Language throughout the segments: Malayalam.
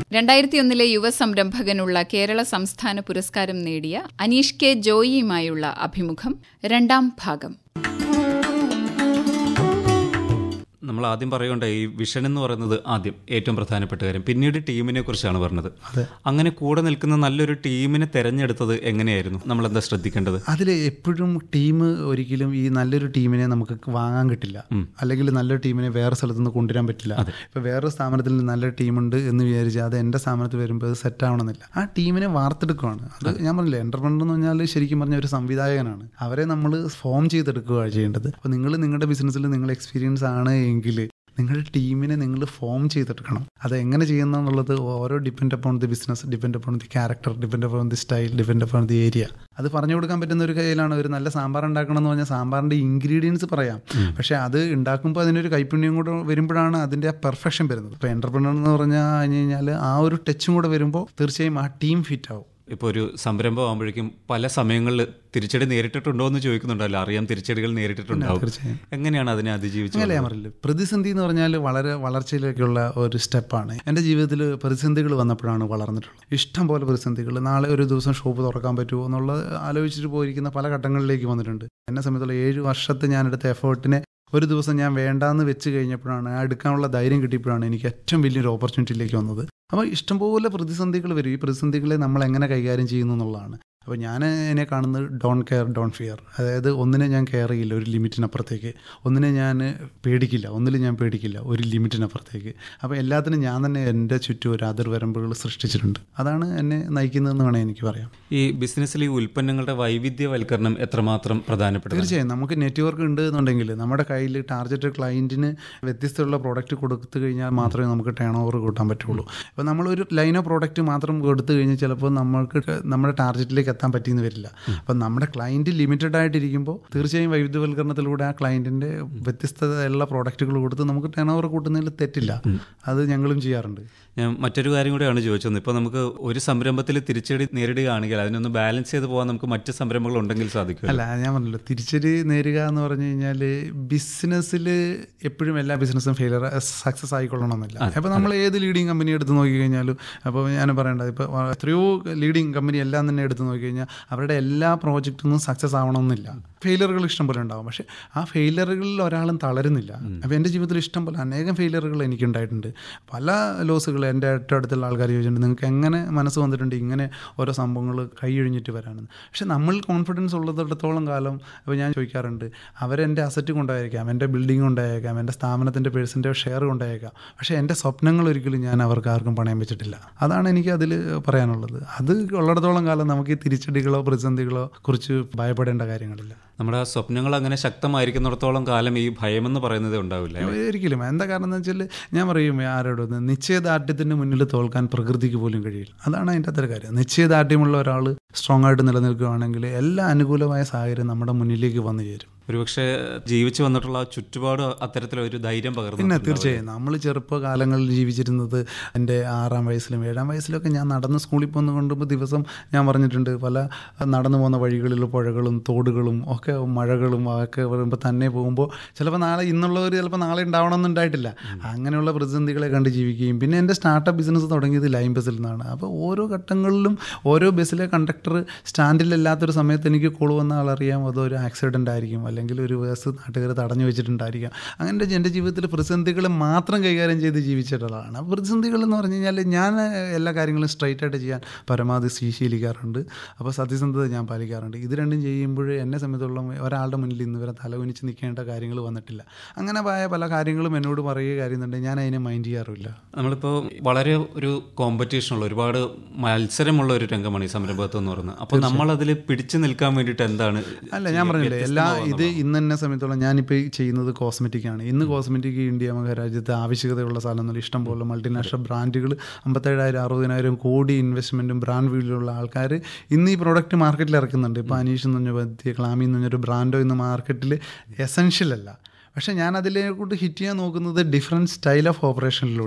2001 യുവ സംരംഭകനുള്ള കേരള സംസ്ഥാന പുരസ്കാരം നേടിയ അനീഷ് കെ ജോയിയുമായുള്ള അഭിമുഖം 2ാം ഭാഗം. നമ്മൾ ആദ്യം പറയുകയുണ്ട് ഈ വിഷൻ എന്ന് പറയുന്നത് ആദ്യം ഏറ്റവും പ്രധാനപ്പെട്ട കാര്യം, പിന്നീട് ടീമിനെ കുറിച്ചാണ് പറഞ്ഞത്. അങ്ങനെ കൂടെ നിൽക്കുന്ന നല്ലൊരു ടീമിനെ തെരഞ്ഞെടുത്തത് എങ്ങനെയായിരുന്നു? നമ്മൾ എന്താ ശ്രദ്ധിക്കേണ്ടത്? അതിൽ എപ്പോഴും ടീം ഒരിക്കലും ഈ നല്ലൊരു ടീമിനെ നമുക്ക് വാങ്ങാൻ കിട്ടില്ല, അല്ലെങ്കിൽ നല്ലൊരു ടീമിനെ വേറെ സ്ഥലത്തു നിന്ന് കൊണ്ടുവരാൻ പറ്റില്ല. ഇപ്പോൾ വേറൊരു സ്ഥാപനത്തിൽ നല്ലൊരു ടീമുണ്ട് എന്ന് വിചാരിച്ചാൽ അത് എൻ്റെ സ്ഥാപനത്തിൽ വരുമ്പോൾ അത് സെറ്റ് ആവണമെന്നില്ല. ആ ടീമിനെ വാർത്തെടുക്കുകയാണ്. അത് ഞാൻ പറഞ്ഞില്ലേ, എൻ്റർപ്രനർ എന്ന് പറഞ്ഞാൽ ശരിക്കും പറഞ്ഞ ഒരു സംവിധായകനാണ്. അവരെ നമ്മൾ ഫോം ചെയ്തെടുക്കുകയാണ് ചെയ്യേണ്ടത്. അപ്പോൾ നിങ്ങൾ നിങ്ങളുടെ ബിസിനസ്സിൽ നിങ്ങൾ എക്സ്പീരിയൻസ് ആണ് എങ്കിൽ നിങ്ങളുടെ ടീമിനെ നിങ്ങൾ ഫോം ചെയ്തെടുക്കണം. അത് എങ്ങനെ ചെയ്യുന്ന എന്നുള്ളത് ഓരോ depend upon the business, depend upon the character, depend upon the style, depend upon the area. അത് പറഞ്ഞു കൊടുക്കാൻ പറ്റുന്ന ഒരു കയ്യിലാണ്. ഒരു നല്ല സാമ്പാർ ഉണ്ടാക്കണം എന്ന് പറഞ്ഞാൽ സാമ്പാറിൻ്റെ ഇൻഗ്രീഡിയൻസ് പറയാം, പക്ഷേ അത് ഉണ്ടാക്കുമ്പോൾ അതിനൊരു കൈപ്പുണ്യം കൂടെ വരുമ്പോഴാണ് അതിൻ്റെ ആ പെർഫെക്ഷൻ വരുന്നത്. ഇപ്പോൾ എൻ്റർപ്രനർ എന്ന് കഴിഞ്ഞാൽ ആ ഒരു ടച്ചും കൂടെ വരുമ്പോൾ തീർച്ചയായും ആ ടീം ഫിറ്റ് ആവും. ഇപ്പോൾ ഒരു സംരംഭം ആകുമ്പോഴേക്കും പല സമയങ്ങളിൽ തിരിച്ചടി നേരിട്ടിട്ടുണ്ടോ എന്ന് ചോദിക്കുന്നുണ്ടല്ലോ. അറിയാം, തിരിച്ചടികൾ നേരിട്ടിട്ടുണ്ടാവും. എങ്ങനെയാണ് അതിനെ അതിജീവിച്ചത്? അങ്ങനെ ഞാൻ പറഞ്ഞില്ല, പ്രതിസന്ധി എന്ന് പറഞ്ഞാൽ വളരെ വളർച്ചയിലേക്കുള്ള ഒരു സ്റ്റെപ്പാണ്. എൻ്റെ ജീവിതത്തിൽ പ്രതിസന്ധികൾ വന്നപ്പോഴാണ് വളർന്നിട്ടുള്ളത്. ഇഷ്ടം പോലെ പ്രതിസന്ധികൾ. നാളെ ഒരു ദിവസം ഷോപ്പ് തുറക്കാൻ പറ്റുമോ എന്നുള്ളത് ആലോചിച്ചിട്ട് പോയിരിക്കുന്ന പല ഘട്ടങ്ങളിലേക്ക് വന്നിട്ടുണ്ട്. എന്നെ സംബന്ധിച്ചുള്ള 7 വർഷത്തെ ഞാനെടുത്ത എഫേർട്ടിനെ ഒരു ദിവസം ഞാൻ വേണ്ടാന്ന് വെച്ച് കഴിഞ്ഞപ്പോഴാണ്, എടുക്കാനുള്ള ധൈര്യം കിട്ടിയപ്പോഴാണ് എനിക്ക് ഏറ്റവും വലിയൊരു ഓപ്പർച്യൂണിറ്റിയിലേക്ക് വന്നത്. അപ്പോൾ ഇഷ്ടംപോലെ പ്രതിസന്ധികൾ വരും. ഈ പ്രതിസന്ധികളെ നമ്മൾ എങ്ങനെ കൈകാര്യം ചെയ്യുന്നു എന്നുള്ളതാണ്. അപ്പോൾ ഞാൻ എന്നെ കാണുന്നത് ഡോണ്ട് കെയർ ഡോണ്ട് ഫിയർ. അതായത് ഒന്നിനെ ഞാൻ കെയർ ചെയ്യില്ല ഒരു ലിമിറ്റിനപ്പുറത്തേക്ക്, ഒന്നിനെ ഞാൻ പേടിക്കില്ല, ഒരു ലിമിറ്റിനപ്പുറത്തേക്ക്. അപ്പോൾ എല്ലാത്തിനും ഞാൻ തന്നെ എൻ്റെ ചുറ്റും ഒരു അതിർവരമ്പുകൾ സൃഷ്ടിച്ചിട്ടുണ്ട്. അതാണ് എന്നെ നയിക്കുന്നതെന്ന് വേണമെങ്കിൽ എനിക്ക് പറയാം. ഈ ബിസിനസ്സിൽ ഈ ഉൽപ്പന്നങ്ങളുടെ വൈവിധ്യവൽക്കരണം എത്രമാത്രം പ്രധാനപ്പെട്ട? തീർച്ചയായും നമുക്ക് നെറ്റ്വർക്ക് ഉണ്ട് എന്നുണ്ടെങ്കിൽ നമ്മുടെ കയ്യിൽ ടാർഗറ്റ് ക്ലയൻറ്റിന് വ്യത്യസ്തമുള്ള പ്രോഡക്റ്റ് കൊടുത്തു കഴിഞ്ഞാൽ മാത്രമേ നമുക്ക് ടേൺ ഓവർ കൂട്ടാൻ പറ്റുള്ളൂ. അപ്പോൾ നമ്മളൊരു ലൈൻ ഓഫ് പ്രോഡക്റ്റ് മാത്രം കൊടുത്തു കഴിഞ്ഞാൽ ചിലപ്പോൾ നമ്മൾക്ക് നമ്മുടെ ടാർഗറ്റിലേക്ക് എത്താൻ പറ്റിയെന്ന് വരില്ല. അപ്പം നമ്മുടെ ക്ലയൻറ്റ് ലിമിറ്റഡ് ആയിട്ടിരിക്കുമ്പോൾ തീർച്ചയായും വൈവിധ്യവൽക്കരണത്തിലൂടെ ആ ക്ലയൻറ്റിൻ്റെ വ്യത്യസ്തതയുള്ള പ്രോഡക്റ്റുകൾ കൊടുത്ത് നമുക്ക് ടേൺ ഓവർ കൂട്ടുന്നതിൽ തെറ്റില്ല. അത് ഞങ്ങളും ചെയ്യാറുണ്ട്. ഞാൻ മറ്റൊരു കാര്യം കൂടെയാണ് ചോദിച്ചത്. ഇപ്പോൾ നമുക്ക് ഒരു സംരംഭത്തിൽ തിരിച്ചടി നേരിടുകയാണെങ്കിൽ അതിനൊന്ന് ബാലൻസ് ചെയ്ത് പോകാൻ നമുക്ക് മറ്റ് സംരംഭങ്ങൾ ഉണ്ടെങ്കിൽ സാധിക്കും. അല്ല, ഞാൻ പറഞ്ഞല്ലോ, തിരിച്ചടി നേരുക എന്ന് പറഞ്ഞു കഴിഞ്ഞാൽ ബിസിനസ്സിൽ എപ്പോഴും എല്ലാ ബിസിനസ്സും സക്സസ് ആയിക്കൊള്ളണമെന്നില്ല. അപ്പോൾ നമ്മൾ ഏത് ലീഡിങ് കമ്പനി എടുത്ത് നോക്കിക്കഴിഞ്ഞാലും, അപ്പോൾ ഞാൻ പറയേണ്ടത്, ഇപ്പോൾ എത്രയോ ലീഡിങ് കമ്പനി എല്ലാം തന്നെ എടുത്ത് നോക്കിക്കഴിഞ്ഞാൽ അവരുടെ എല്ലാ പ്രോജക്റ്റൊന്നും സക്സസ് ആവണമെന്നില്ല. ഫെയിലറുകൾ ഇഷ്ടം പോലെ ഉണ്ടാവും, പക്ഷേ ആ ഫെയിലറുകളിൽ ഒരാളും തളരുന്നില്ല. അപ്പോൾ എൻ്റെ ജീവിതത്തിൽ ഇഷ്ടം പോലെ അനേകം ഫെയിലറുകൾ എനിക്കുണ്ടായിട്ടുണ്ട്. പല ലോസുകൾ എൻ്റെ അടുത്തുള്ള ആൾക്കാർ ചോദിച്ചിട്ടുണ്ട്, നിങ്ങൾക്ക് എങ്ങനെ മനസ്സ് വന്നിട്ടുണ്ട് ഇങ്ങനെ ഓരോ സംഭവങ്ങൾ കൈയൊഴിഞ്ഞിട്ട് വരാനെന്ന്. പക്ഷെ നമ്മൾ കോൺഫിഡൻസ് ഉള്ളിടത്തോളം കാലം, അപ്പോൾ ഞാൻ ചോദിക്കാറുണ്ട്, അവരെൻ്റെ അസറ്റ് കൊണ്ടായിരിക്കാം, എൻ്റെ ബിൽഡിംഗ് കൊണ്ടായേക്കാം, എൻ്റെ സ്ഥാപനത്തിൻ്റെ പേഴ്സിൻ്റെ ഷെയർ കൊണ്ടായേക്കാം, പക്ഷേ എൻ്റെ സ്വപ്നങ്ങൾ ഒരിക്കലും ഞാൻ അവർക്ക് ആർക്കും പണയം വെച്ചിട്ടില്ല. അതാണ് എനിക്ക് അതിൽ പറയാനുള്ളത്. അത് ഉള്ളിടത്തോളം കാലം നമുക്ക് ഈ തിരിച്ചടികളോ പ്രതിസന്ധികളോ കുറിച്ച് ഭയപ്പെടേണ്ട കാര്യങ്ങളില്ല. നമ്മുടെ സ്വപ്നങ്ങൾ അങ്ങനെ ശക്തമായിരിക്കുന്നിടത്തോളം കാലം ഈ ഭയമെന്ന് പറയുന്നത് ഉണ്ടാവില്ല ഒരിക്കലും. എന്താ കാരണം എന്ന് വെച്ചാൽ, ഞാൻ പറയും ആരോട്, നിശ്ചയദാർഢ്യത്തിൻ്റെ മുന്നിൽ തോൽക്കാൻ പ്രകൃതിക്ക് പോലും കഴിയില്ല. അതാണ് അതിൻ്റെ അത്ര കാര്യം. നിശ്ചയദാർഢ്യമുള്ള ഒരാൾ സ്ട്രോങ് ആയിട്ട് നിലനിൽക്കുകയാണെങ്കിൽ എല്ലാ അനുകൂലമായ സാഹചര്യം നമ്മുടെ മുന്നിലേക്ക് വന്നു ചേരും. ഒരുപക്ഷെ ജീവിച്ചു വന്നിട്ടുള്ള ചുറ്റുപാട് അത്തരത്തിലൊരു ധൈര്യം പകർന്നു. പിന്നെ തീർച്ചയായും നമ്മൾ ചെറുപ്പകാലങ്ങളിൽ ജീവിച്ചിരുന്നത് എൻ്റെ 6-ാം വയസ്സിലും 7-ാം വയസ്സിലൊക്കെ ഞാൻ നടന്ന് സ്കൂളിൽ പോന്ന് കൊണ്ടുമ്പോൾ ദിവസം ഞാൻ പറഞ്ഞിട്ടുണ്ട്, പല നടന്നു പോകുന്ന വഴികളിൽ പുഴകളും തോടുകളും ഒക്കെ മഴകളും ഒക്കെ വരുമ്പോൾ തന്നെ പോകുമ്പോൾ ചിലപ്പോൾ ഇന്നുള്ളവർ ചിലപ്പോൾ നാളെ ഉണ്ടാവണമെന്നുണ്ടായിട്ടില്ല. അങ്ങനെയുള്ള പ്രതിസന്ധികളെ കണ്ട് ജീവിക്കുകയും, പിന്നെ എൻ്റെ സ്റ്റാർട്ടപ്പ് ബിസിനസ് തുടങ്ങിയത് ലൈൻ ബസ്സിൽ നിന്നാണ്. അപ്പോൾ ഓരോ ഘട്ടങ്ങളിലും ഓരോ ബസ്സിലെ കണ്ടക്ടർ സ്റ്റാൻഡിലില്ലാത്തൊരു സമയത്ത് എനിക്ക് കോൾ വന്ന ആളറിയാം അതൊരു ആക്സിഡൻ്റ് ആയിരിക്കും, അല്ലെങ്കിൽ ഒരു ബസ് നാട്ടുകാർ തടഞ്ഞു വെച്ചിട്ടുണ്ടായിരിക്കാം. അങ്ങനെ എൻ്റെ ജീവിതത്തിൽ പ്രതിസന്ധികൾ മാത്രം കൈകാര്യം ചെയ്ത് ജീവിച്ചിട്ടുള്ളതാണ്. അപ്പോൾ പ്രതിസന്ധികൾ എന്ന് പറഞ്ഞു കഴിഞ്ഞാൽ ഞാൻ എല്ലാ കാര്യങ്ങളും സ്ട്രൈറ്റ് ആയിട്ട് ചെയ്യാൻ പരമാവധി ശീലിക്കാറുണ്ട്. അപ്പോൾ സത്യസന്ധത ഞാൻ പാലിക്കാറുണ്ട്. ഇത് രണ്ടും ചെയ്യുമ്പോൾ എന്നെ സംബന്ധിച്ചുള്ള ഒരാളുടെ മുന്നിൽ ഇന്ന് വരെ തലകുനിച്ച് നിൽക്കേണ്ട കാര്യങ്ങൾ വന്നിട്ടില്ല. അങ്ങനെ പല കാര്യങ്ങളും എന്നോട് പറയുക കാര്യമുണ്ട്, ഞാൻ അതിനെ മൈൻഡ് ചെയ്യാറില്ല. നമ്മളിപ്പോൾ വളരെ ഒരു കോമ്പറ്റീഷനുള്ള, ഒരുപാട് മത്സരമുള്ള ഒരു രംഗമാണ് ഈ സംരംഭത്വം എന്ന് പറയുന്നത്. അപ്പോൾ നമ്മളതിൽ പിടിച്ചു നിൽക്കാൻ വേണ്ടിയിട്ട് എന്താണ്? അല്ല, ഞാൻ പറഞ്ഞില്ലേ, ഇത് ഇന്ന് എന്നെ സംബന്ധിച്ചോളം ഞാനിപ്പോൾ ചെയ്യുന്നത് കോസ്മെറ്റിക്കാണ്. ഇന്ന് കോസ്മെറ്റിക് ഇന്ത്യ മഹാരാജ്യത്ത് ആവശ്യകതയുള്ള സ്ഥലമൊന്നുമില്ല. ഇഷ്ടംപോലെ മൾട്ടിനാഷണൽ ബ്രാൻഡുകൾ 57,000-60,000 കോടി ഇൻവെസ്റ്റ്മെൻറ്റും ബ്രാൻഡ് വീഡിയോയുള്ള ആൾക്കാർ ഇന്ന് ഈ പ്രോഡക്റ്റ് മാർക്കറ്റിൽ ഇറക്കുന്നുണ്ട്. ഇപ്പോൾ അനീഷ് എന്ന് പറഞ്ഞ പറ്റിയ ക്ലാമി എന്ന് പറഞ്ഞൊരു ബ്രാൻഡോ ഇന്ന് മാർക്കറ്റിൽ എസെൻഷ്യൽ അല്ല. പക്ഷേ ഞാൻ അതിലേക്കൂട്ട് ഹിറ്റ് ചെയ്യാൻ നോക്കുന്നത് ഡിഫറെൻറ്റ് സ്റ്റൈൽ ഓഫ് ഓപ്പറേഷനിലൂടെയാണ്.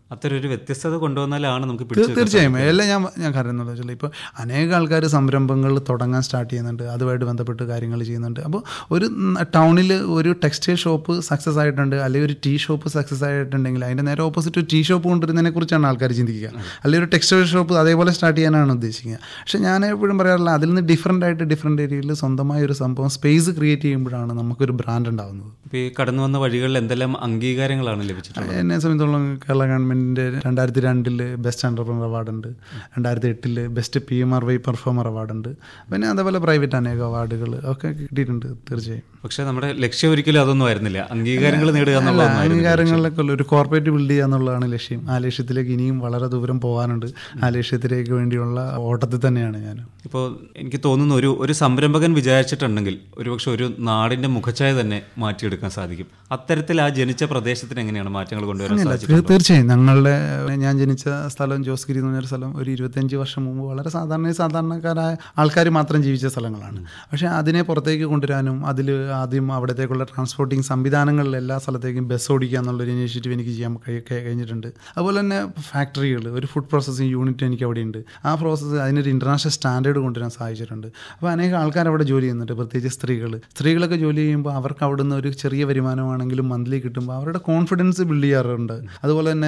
അത്തരൊരു വ്യത്യസ്തത കൊണ്ടുവന്നാലാണ് നമുക്ക് തീർച്ചയായും എല്ലാം ഞാൻ കരുതുന്നത് വെച്ചാൽ ഇപ്പോൾ അനേക ആൾക്കാർ സംരംഭങ്ങൾ തുടങ്ങാൻ സ്റ്റാർട്ട് ചെയ്യുന്നുണ്ട്, അതുമായിട്ട് ബന്ധപ്പെട്ട് കാര്യങ്ങൾ ചെയ്യുന്നുണ്ട്. അപ്പോൾ ഒരു ടൗണിൽ ഒരു ടെക്സ്റ്റൈൽ ഷോപ്പ് സക്സസ് ആയിട്ടുണ്ട്, അല്ലെങ്കിൽ ഒരു ടീ ഷോപ്പ് സക്സസ് ആയിട്ടുണ്ടെങ്കിൽ അതിൻ്റെ നേരെ ഓപ്പോസിറ്റ് ഒരു ടീ ഷോപ്പ് കൊണ്ടുവരുന്നതിനെ കുറിച്ചാണ് ആൾക്കാർ ചിന്തിക്കുക, അല്ലെങ്കിൽ ഒരു ടെക്സ്റ്റൈൽ ഷോപ്പ് അതേപോലെ സ്റ്റാർട്ട് ചെയ്യാനാണ് ഉദ്ദേശിക്കുക. പക്ഷേ ഞാൻ എപ്പോഴും പറയാറില്ല, അതിൽ നിന്ന് ഡിഫറെൻ്റ് ഏരിയയിൽ സ്വന്തമായ ഒരു സംഭവം സ്പേസ് ക്രിയേറ്റ് ചെയ്യുമ്പോഴാണ് നമുക്കൊരു ബ്രാൻഡ് ഉണ്ടാകുന്നത്. ഇപ്പോൾ ഈ കടന്നു വന്ന വഴികളിൽ എന്തെല്ലാം അംഗീകാരങ്ങളാണ് ലഭിച്ചിട്ടുള്ളത്? എന്നെ സംബന്ധിച്ചോളം കേരള ഗവൺമെൻറ്റിൻ്റെ 2002 ബെസ്റ്റ് എൻ്റർപ്രനർ അവാർഡുണ്ട്, 2008 ബെസ്റ്റ് PMRY പെർഫോമർ അവാർഡുണ്ട്, പിന്നെ അതേപോലെ പ്രൈവറ്റ് അനേക അവാർഡുകൾ ഒക്കെ കിട്ടിയിട്ടുണ്ട്. തീർച്ചയായും. പക്ഷേ നമ്മുടെ ലക്ഷ്യം ഒരിക്കലും അതൊന്നും ആയിരുന്നില്ല, അംഗീകാരങ്ങൾ നേടുക എന്നുള്ളതാണ്. അംഗീകാരങ്ങളിലൊക്കെ ഉള്ള ഒരു കോർപ്പറേറ്റ് ബിൽഡ് ചെയ്യുക എന്നുള്ളതാണ് ലക്ഷ്യം. ആ ലക്ഷ്യത്തിലേക്ക് ഇനിയും വളരെ ദൂരം പോകാനുണ്ട്. ആ ലക്ഷ്യത്തിലേക്ക് വേണ്ടിയുള്ള ഓട്ടത്തിൽ തന്നെയാണ് ഞാൻ. ഇപ്പോൾ എനിക്ക് തോന്നുന്നു ഒരു സംരംഭകൻ വിചാരിച്ചിട്ടുണ്ടെങ്കിൽ ഒരുപക്ഷെ ഒരു നാടിൻ്റെ മുഖച്ഛായ തന്നെ മാറ്റിയെടുക്കാൻ സാധിക്കും. അത്തരത്തിൽ ആ ജനിച്ച പ്രദേശത്തിന് എങ്ങനെയാണ് മാറ്റങ്ങൾ കൊണ്ടുവരാൻ സാധിക്കും? തീർച്ചയായും. ഞാൻ ജനിച്ച സ്ഥലം ജോസ്ഗിരി എന്ന് പറഞ്ഞൊരു സ്ഥലം ഒരു 25 വർഷം മുമ്പ് വളരെ സാധാരണക്കാരായ ആൾക്കാർ മാത്രം ജീവിച്ച സ്ഥലങ്ങളാണ്. പക്ഷേ അതിനെ പുറത്തേക്ക് കൊണ്ടുവരാനും അതിൽ ആദ്യം അവിടത്തേക്കുള്ള ട്രാൻസ്പോർട്ടിങ് സംവിധാനങ്ങളിൽ എല്ലാ സ്ഥലത്തേക്കും ബസ് ഓടിക്കുക എന്നുള്ളൊരു ഇനീഷ്യേറ്റീവ് എനിക്ക് ചെയ്യാൻ കഴിഞ്ഞിട്ടുണ്ട്. അതുപോലെ തന്നെ ഫാക്ടറികൾ, ഒരു ഫുഡ് പ്രോസസ്സിങ് യൂണിറ്റ് എനിക്ക് അവിടെയുണ്ട്. ആ പ്രോസസ്സ് അതിനൊരു ഇൻ്റർനാഷണൽ സ്റ്റാൻഡേർഡ് കൊണ്ടുവരാൻ സാധിച്ചിട്ടുണ്ട്. അപ്പോൾ അനേക ആൾക്കാർ അവിടെ ജോലി ചെയ്യുന്നുണ്ട്, പ്രത്യേകിച്ച് സ്ത്രീകളൊക്കെ ജോലി ചെയ്യുമ്പോൾ അവർക്ക് അവിടെ നിന്ന് ഒരു ചെറിയ വരുമാനമാണെങ്കിലും മന്ത്ലി കിട്ടുമ്പോൾ അവരുടെ കോൺഫിഡൻസ് ബിൽഡ് ചെയ്യാറുണ്ട്. അതുപോലെ തന്നെ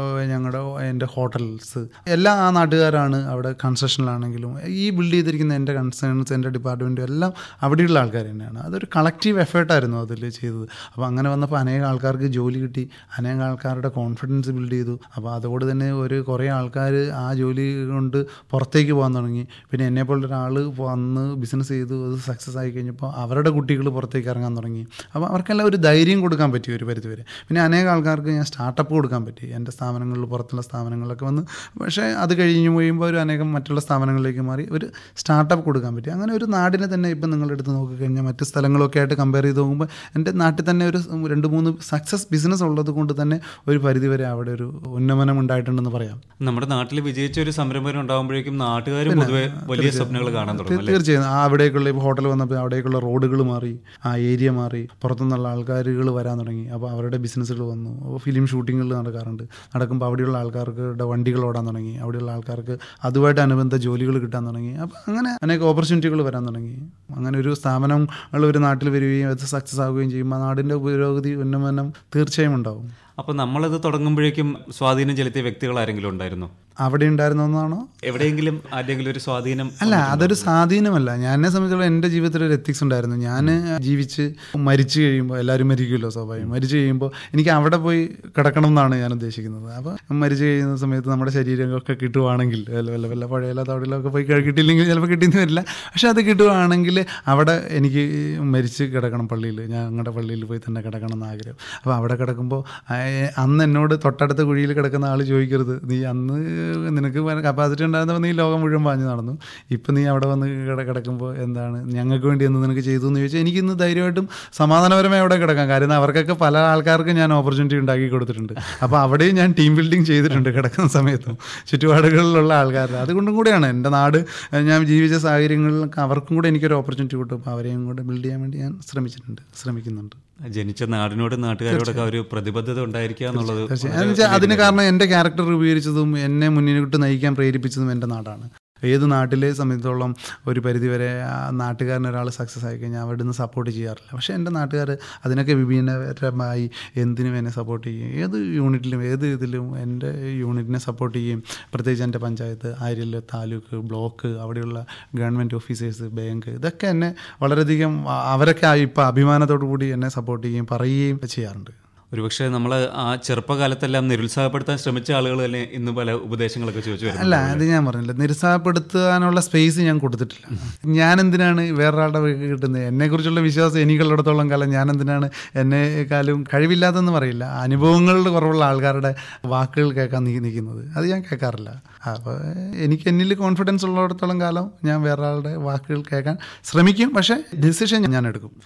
എൻ്റെ ഹോട്ടൽസ് എല്ലാം ആ നാട്ടുകാരാണ്. അവിടെ കൺസ്ട്രക്ഷനിലാണെങ്കിലും ഈ ബിൽഡ് ചെയ്തിരിക്കുന്ന എൻ്റെ കൺസേൺസ്, എൻ്റെ ഡിപ്പാർട്ട്മെൻറ്റും എല്ലാം അവിടെയുള്ള ആൾക്കാർ തന്നെയാണ്. അതൊരു കളക്റ്റീവ് എഫേർട്ടായിരുന്നു അതിൽ ചെയ്തത്. അപ്പോൾ അങ്ങനെ വന്നപ്പോൾ അനേക ആൾക്കാർക്ക് ജോലി കിട്ടി, അനേക ആൾക്കാരുടെ കോൺഫിഡൻസ് ബിൽഡ് ചെയ്തു. അപ്പോൾ അതുകൊണ്ട് തന്നെ കുറേ ആൾക്കാർ ആ ജോലി കൊണ്ട് പുറത്തേക്ക് പോകാൻ തുടങ്ങി. പിന്നെ എന്നെപ്പോലുള്ള ഒരാൾ വന്ന് ബിസിനസ് ചെയ്തു, അത് സക്സസ് ആയി കഴിഞ്ഞപ്പോൾ അവരുടെ കുട്ടികൾ പുറത്തേക്ക് ഇറങ്ങാൻ തുടങ്ങി. അപ്പോൾ അവർക്കെല്ലാം ഒരു ധൈര്യം കൊടുക്കാൻ പറ്റി ഒരു പരിധിവരെ. പിന്നെ അനേക ആൾക്കാർക്ക് ഞാൻ സ്റ്റാർട്ടപ്പ് കൊടുക്കാൻ പറ്റി, എൻ്റെ സ്ഥാപനങ്ങളിൽ പുറത്തുള്ള സ്ഥാപനങ്ങളിലൊക്കെ വന്ന്. പക്ഷേ അത് കഴിഞ്ഞ് കഴിയുമ്പോൾ ഒരു അനേകം മറ്റുള്ള സ്ഥാപനങ്ങളിലേക്ക് മാറി ഒരു സ്റ്റാർട്ടപ്പ് കൊടുക്കാൻ പറ്റി. അങ്ങനെ ഒരു നാടിനെ തന്നെ ഇപ്പം നിങ്ങളെടുത്ത് നോക്കിക്കഴിഞ്ഞാൽ മറ്റ് സ്ഥലങ്ങളൊക്കെ ആയിട്ട് കമ്പയർ ചെയ്ത് നോക്കുമ്പോൾ എൻ്റെ നാട്ടിൽ തന്നെ ഒരു 2-3 സക്സസ് ബിസിനസ് ഉള്ളത് കൊണ്ട് തന്നെ ഒരു പരിധിവരെ അവിടെ ഒരു ഉന്നമനം ഉണ്ടായിട്ടുണ്ടെന്ന് പറയാം. നമ്മുടെ നാട്ടിൽ വിജയിച്ച ഒരു സംരംഭം ഉണ്ടാകുമ്പോഴേക്കും നാട്ടുകാർ പൊതുവെ വലിയ സ്വപ്നങ്ങൾ കാണാൻ തുടങ്ങും. തീർച്ചയായും. അവിടേക്കുള്ള ഇപ്പോൾ ഹോട്ടൽ വന്നപ്പോൾ അവിടേക്കുള്ള റോഡുകൾ മാറി, ആ ഏരിയ മാറി, പുറത്തുനിന്നുള്ള ആൾക്കാരുകൾ വരാൻ തുടങ്ങി. അപ്പോൾ അവരുടെ ബിസിനസ്സുകൾ വന്നു. അപ്പോൾ ഫിലിം ഷൂട്ടിങ്ങുകൾ നടക്കുമ്പോൾ അവിടെയുള്ള ആൾക്കാർക്ക് വണ്ടികൾ ഓടാൻ തുടങ്ങി, അവിടെയുള്ള ആൾക്കാർക്ക് അതുമായിട്ട് അനുബന്ധ ജോലികൾ കിട്ടാൻ തുടങ്ങി. അപ്പോൾ അങ്ങനെ അനേക ഓപ്പർച്യൂണിറ്റികൾ വരാൻ തുടങ്ങി. അങ്ങനെ ഒരു സ്ഥാപനങ്ങൾ ഒരു നാട്ടിൽ വരികയും അത് സക്സസ് ആവുകയും ചെയ്യുമ്പോൾ ആ നാടിൻ്റെ പുരോഗതി, ഉന്നമനം തീർച്ചയായും ഉണ്ടാവും. അപ്പോൾ നമ്മളത് തുടങ്ങുമ്പോഴേക്കും സ്വാധീനം ചെലുത്തിയ വ്യക്തികൾ ആരെങ്കിലും ഉണ്ടായിരുന്നോ? അവിടെ ഉണ്ടായിരുന്നോ? എവിടെയെങ്കിലും ആരെങ്കിലും ഒരു സ്വാധീനം? അല്ല, അതൊരു സ്വാധീനമല്ല. എന്നെ സംബന്ധിച്ചിടത്തോളം എൻ്റെ ജീവിതത്തിൽ ഒരു എത്തിക്സ് ഉണ്ടായിരുന്നു. ഞാൻ ജീവിച്ച് മരിച്ചു കഴിയുമ്പോൾ, എല്ലാവരും മരിക്കുമല്ലോ സ്വാഭാവികം, മരിച്ചു കഴിയുമ്പോൾ എനിക്ക് അവിടെ പോയി കിടക്കണം എന്നാണ് ഞാൻ ഉദ്ദേശിക്കുന്നത്. അപ്പോൾ മരിച്ചു കഴിയുന്ന സമയത്ത് നമ്മുടെ ശരീരമൊക്കെ കിട്ടുവാണെങ്കിൽ, വല്ല പഴയ തവിടിലൊക്കെ പോയി കിട്ടിയില്ലെങ്കിൽ ചിലപ്പോൾ കിട്ടിയെന്ന് വരില്ല, പക്ഷെ അത് കിട്ടുവാണെങ്കിൽ അവിടെ എനിക്ക് മരിച്ച് കിടക്കണം പള്ളിയിൽ, ഞങ്ങളുടെ പള്ളിയിൽ പോയി തന്നെ കിടക്കണം എന്ന് ആഗ്രഹം. അപ്പോൾ അവിടെ കിടക്കുമ്പോൾ അന്ന് എന്നോട് തൊട്ടടുത്ത കുഴിയിൽ കിടക്കുന്ന ആൾ ചോദിക്കരുത്, നീ അന്ന് നിനക്ക് കപ്പാസിറ്റി ഉണ്ടായിരുന്നപ്പോൾ നീ ലോകം മുഴുവൻ പാഞ്ഞു നടന്നു, ഇപ്പം നീ അവിടെ വന്ന് കിടക്കുമ്പോൾ എന്താണ് ഞങ്ങൾക്ക് വേണ്ടി എന്ന് നിനക്ക് ചെയ്തു എന്ന് ചോദിച്ചാൽ എനിക്കിന്ന് ധൈര്യമായിട്ടും സമാധാനപരമായി അവിടെ കിടക്കാം. കാര്യം അവർക്കൊക്കെ പല ആൾക്കാർക്ക് ഞാൻ ഓപ്പർച്യൂണിറ്റി ഉണ്ടാക്കി കൊടുത്തിട്ടുണ്ട്. അപ്പോൾ അവിടെയും ഞാൻ ടീം ബിൽഡിങ് ചെയ്തിട്ടുണ്ട് കിടക്കുന്ന സമയത്തും ചുറ്റുപാടുകളിലുള്ള ആൾക്കാർ. അതുകൊണ്ടും കൂടെയാണ് എൻ്റെ നാട്, ഞാൻ ജീവിച്ച സാഹചര്യങ്ങളിലൊക്കെ അവർക്കും കൂടെ എനിക്കൊരു ഓപ്പർച്യൂണിറ്റി കിട്ടും. അപ്പോൾ അവരെയും കൂടെ ബിൽഡ് ചെയ്യാൻ വേണ്ടി ഞാൻ ശ്രമിക്കുന്നുണ്ട്. ജനിച്ച നാടിനോട് നാട്ടുകാരോടൊക്കെ ഒരു പ്രതിബദ്ധത ഉണ്ടായിരിക്കുക എന്നുള്ളത് അതിന് കാരണം എൻ്റെ ക്യാരക്ടർ രൂപീകരിച്ചതും എന്നെ മുന്നിലോട്ട് നയിക്കാൻ പ്രേരിപ്പിച്ചതും എൻ്റെ നാടാണ്. ഏത് നാട്ടിലെ സംബന്ധിച്ചോളം ഒരു പരിധിവരെ നാട്ടുകാരനൊരാൾ സക്സസ് ആയി കഴിഞ്ഞാൽ അവിടെ നിന്ന് സപ്പോർട്ട് ചെയ്യാറില്ല. പക്ഷേ എൻ്റെ നാട്ടുകാർ അതിനൊക്കെ വിഭിന്നപരമായി എന്തിനും എന്നെ സപ്പോർട്ട് ചെയ്യും. ഏത് യൂണിറ്റിലും ഏത് ഇതിലും എൻ്റെ യൂണിറ്റിനെ സപ്പോർട്ട് ചെയ്യും. പ്രത്യേകിച്ച് എൻ്റെ പഞ്ചായത്ത്, അരിൽ, താലൂക്ക്, ബ്ലോക്ക്, അവിടെയുള്ള ഗവൺമെൻറ് ഓഫീസേഴ്സ്, ബാങ്ക്, ഇതൊക്കെ എന്നെ വളരെയധികം അവരൊക്കെ ഇപ്പോൾ അഭിമാനത്തോടു കൂടി എന്നെ സപ്പോർട്ട് ചെയ്യുകയും പറയുകയും ചെയ്യാറുണ്ട്. ഒരുപക്ഷെ നമ്മൾ ആ ചെറുപ്പകാലത്തെല്ലാം നിരുത്സാഹപ്പെടുത്താൻ ശ്രമിച്ച ആളുകൾ തന്നെ ഇന്ന് പല ഉപദേശങ്ങളൊക്കെ ചോദിച്ചു വരും. അല്ല, അത് ഞാൻ പറഞ്ഞില്ല, നിരുത്സാഹപ്പെടുത്താനുള്ള സ്പേസ് ഞാൻ കൊടുത്തിട്ടില്ല. ഞാൻ എന്തിനാണ് വേറൊരാളുടെ കിട്ടുന്നത്? എന്നെക്കുറിച്ചുള്ള വിശ്വാസം എനിക്കുള്ളിടത്തോളം കാലം ഞാൻ എന്തിനാണ് എന്നെക്കാളും കഴിവില്ലാതെന്ന് പറയില്ല, അനുഭവങ്ങളുടെ കുറവുള്ള ആൾക്കാരുടെ വാക്കുകൾ കേൾക്കാൻ നിൽക്കുന്നത്? അത് ഞാൻ കേൾക്കാറില്ല. അപ്പോൾ എനിക്ക് എന്നിൽ കോൺഫിഡൻസ് ഉള്ളിടത്തോളം കാലം ഞാൻ വേറൊരാളുടെ വാക്കുകൾ കേൾക്കാൻ ശ്രമിക്കും, പക്ഷേ ഡിസിഷൻ ഞാൻ എടുക്കും.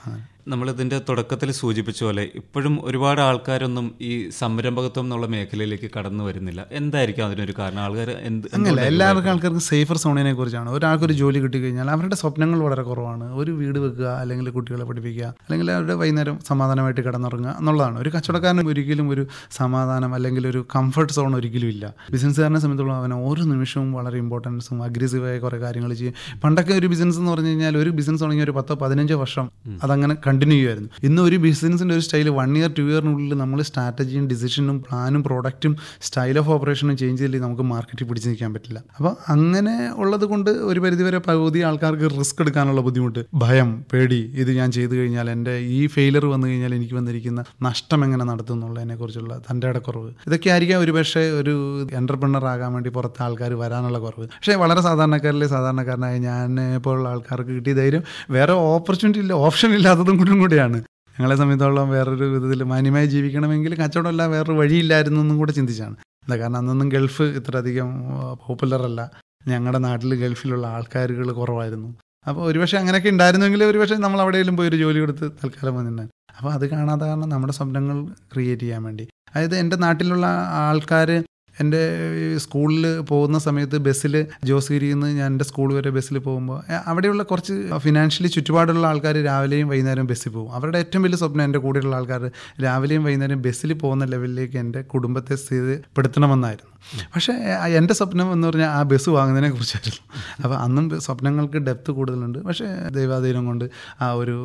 നമ്മളിതിൻ്റെ തുടക്കത്തിൽ സൂചിപ്പിച്ച പോലെ ഇപ്പോഴും ഒരുപാട് ആൾക്കാരൊന്നും ഈ സംരംഭകത്വം എന്നുള്ള മേഖലയിലേക്ക് കടന്നു വരുന്നില്ല. എന്തായിരിക്കും അതിനൊരു കാരണം? ആൾക്കാർ അങ്ങനെയല്ല, ആൾക്കാർക്ക് സേഫർ സോണിനെ കുറിച്ചാണ്. ഒരാൾക്കൊരു ജോലി കിട്ടിക്കഴിഞ്ഞാൽ അവരുടെ സ്വപ്നങ്ങൾ വളരെ കുറവാണ്. ഒരു വീട് വെക്കുക, അല്ലെങ്കിൽ കുട്ടികളെ പഠിപ്പിക്കുക, അല്ലെങ്കിൽ അവരുടെ വൈകുന്നേരം സമാധാനമായിട്ട് കിടന്നുറങ്ങുക എന്നുള്ളതാണ്. ഒരു കച്ചവടക്കാരന് ഒരിക്കലും ഒരു സമാധാനം അല്ലെങ്കിൽ ഒരു കംഫർട്ട് സോൺ ഒരിക്കലും ഇല്ല. ബിസിനസ്സുകാരനെ സംബന്ധിച്ചുള്ള അവന് ഓരോ നിമിഷവും വളരെ ഇമ്പോർട്ടൻസും അഗ്രസീവായ കുറേ കാര്യങ്ങൾ ചെയ്യും. പണ്ടൊക്കെ ഒരു ബിസിനസ് എന്ന് പറഞ്ഞു കഴിഞ്ഞാൽ ഒരു ബിസിനസ് തുടങ്ങി ഒരു 10-15 വർഷം അതങ്ങനെ കണ്ടിന്യൂ ചെയ്യുമായിരുന്നു. ഇന്ന് ഒരു ബിസിനസിൻ്റെ ഒരു സ്റ്റൈൽ 1 year 2 yearനുള്ളിൽ നമ്മൾ സ്ട്രാറ്റജിയും ഡിസിഷനും പ്ലാനും പ്രോഡക്റ്റും സ്റ്റൈൽ ഓഫ് ഓപ്പറേഷനും ചേഞ്ച് ചെയ്തില്ലെങ്കിൽ നമുക്ക് മാർക്കറ്റിൽ പിടിച്ച് നിൽക്കാൻ പറ്റില്ല. അപ്പോൾ അങ്ങനെ ഉള്ളത് കൊണ്ട് ഒരു പരിധിവരെ പകുതി ആൾക്കാർക്ക് റിസ്ക് എടുക്കാനുള്ള ബുദ്ധിമുട്ട്, ഭയം, പേടി, ഇത് ഞാൻ ചെയ്തു കഴിഞ്ഞാൽ എൻ്റെ ഈ ഫെയിലർ വന്നു കഴിഞ്ഞാൽ എനിക്ക് വന്നിരിക്കുന്ന നഷ്ടം എങ്ങനെ നടത്തും എന്നുള്ളതിനെക്കുറിച്ചുള്ള തൻ്റെ ഇടക്കുറവ്, ഇതൊക്കെ ആയിരിക്കാം ഒരുപക്ഷെ ഒരു എൻ്റർപ്രണർ ആകാൻ വേണ്ടി പുറത്തെ ആൾക്കാർ വരാനുള്ള കുറവ്. പക്ഷേ വളരെ സാധാരണക്കാരനായ ഞാൻ പോലുള്ള ആൾക്കാർക്ക് കിട്ടിയ ധൈര്യം വേറെ ഓപ്പർച്യൂണിറ്റി ഇല്ല, ഓപ്ഷൻ ഇല്ലാത്തതും കൂടിയാണ്. ഞങ്ങളെ സംബന്ധിച്ചോളം വേറൊരു വിധത്തിൽ മാന്യമായി ജീവിക്കണമെങ്കിൽ കച്ചവടമല്ല വേറൊരു വഴിയില്ലായിരുന്നു എന്നും കൂടെ ചിന്തിച്ചാണ്. എന്താ കാരണം അന്നൊന്നും ഗൾഫ് ഇത്രയധികം പോപ്പുലർ അല്ല. ഞങ്ങളുടെ നാട്ടിൽ ഗൾഫിലുള്ള ആൾക്കാരുകൾ കുറവായിരുന്നു. അപ്പോൾ ഒരുപക്ഷെ അങ്ങനെയൊക്കെ ഉണ്ടായിരുന്നെങ്കിൽ ഒരുപക്ഷെ നമ്മൾ എവിടെയെങ്കിലും പോയി ഒരു ജോലി കൊടുത്ത് തൽക്കാലം വന്നിട്ടുണ്ടായിരുന്നു. അപ്പോൾ അത് കാണാതെ കാരണം നമ്മുടെ സ്വപ്നങ്ങൾ ക്രിയേറ്റ് ചെയ്യാൻ വേണ്ടി, അതായത് എൻ്റെ നാട്ടിലുള്ള ആൾക്കാർ എൻ്റെ സ്കൂളിൽ പോകുന്ന സമയത്ത് ബസ്സിൽ ജോസ്ഗിരിയിൽ നിന്ന് ഞാൻ എൻ്റെ സ്കൂൾ വരെ ബസ്സിൽ പോകുമ്പോൾ അവിടെയുള്ള കുറച്ച് ഫിനാൻഷ്യലി ചുറ്റുപാടുള്ള ആൾക്കാർ രാവിലെയും വൈകുന്നേരം ബസ്സിൽ പോകും. അവരുടെ ഏറ്റവും വലിയ സ്വപ്നം എൻ്റെ കൂടെയുള്ള ആൾക്കാർ രാവിലെയും വൈകുന്നേരം ബസ്സിൽ പോകുന്ന ലെവലിലേക്ക് എൻ്റെ കുടുംബത്തെ സ്ഥിതിപ്പെടുത്തണമെന്നായിരുന്നു. പക്ഷേ എൻ്റെ സ്വപ്നം എന്ന് പറഞ്ഞാൽ ആ ബസ് വാങ്ങുന്നതിനെ കുറിച്ചായിരുന്നു. അപ്പോൾ അന്നും സ്വപ്നങ്ങൾക്ക് ഡെപ്ത് കൂടുതലുണ്ട്. പക്ഷേ ദൈവാധീനം കൊണ്ട് ആ ഒരു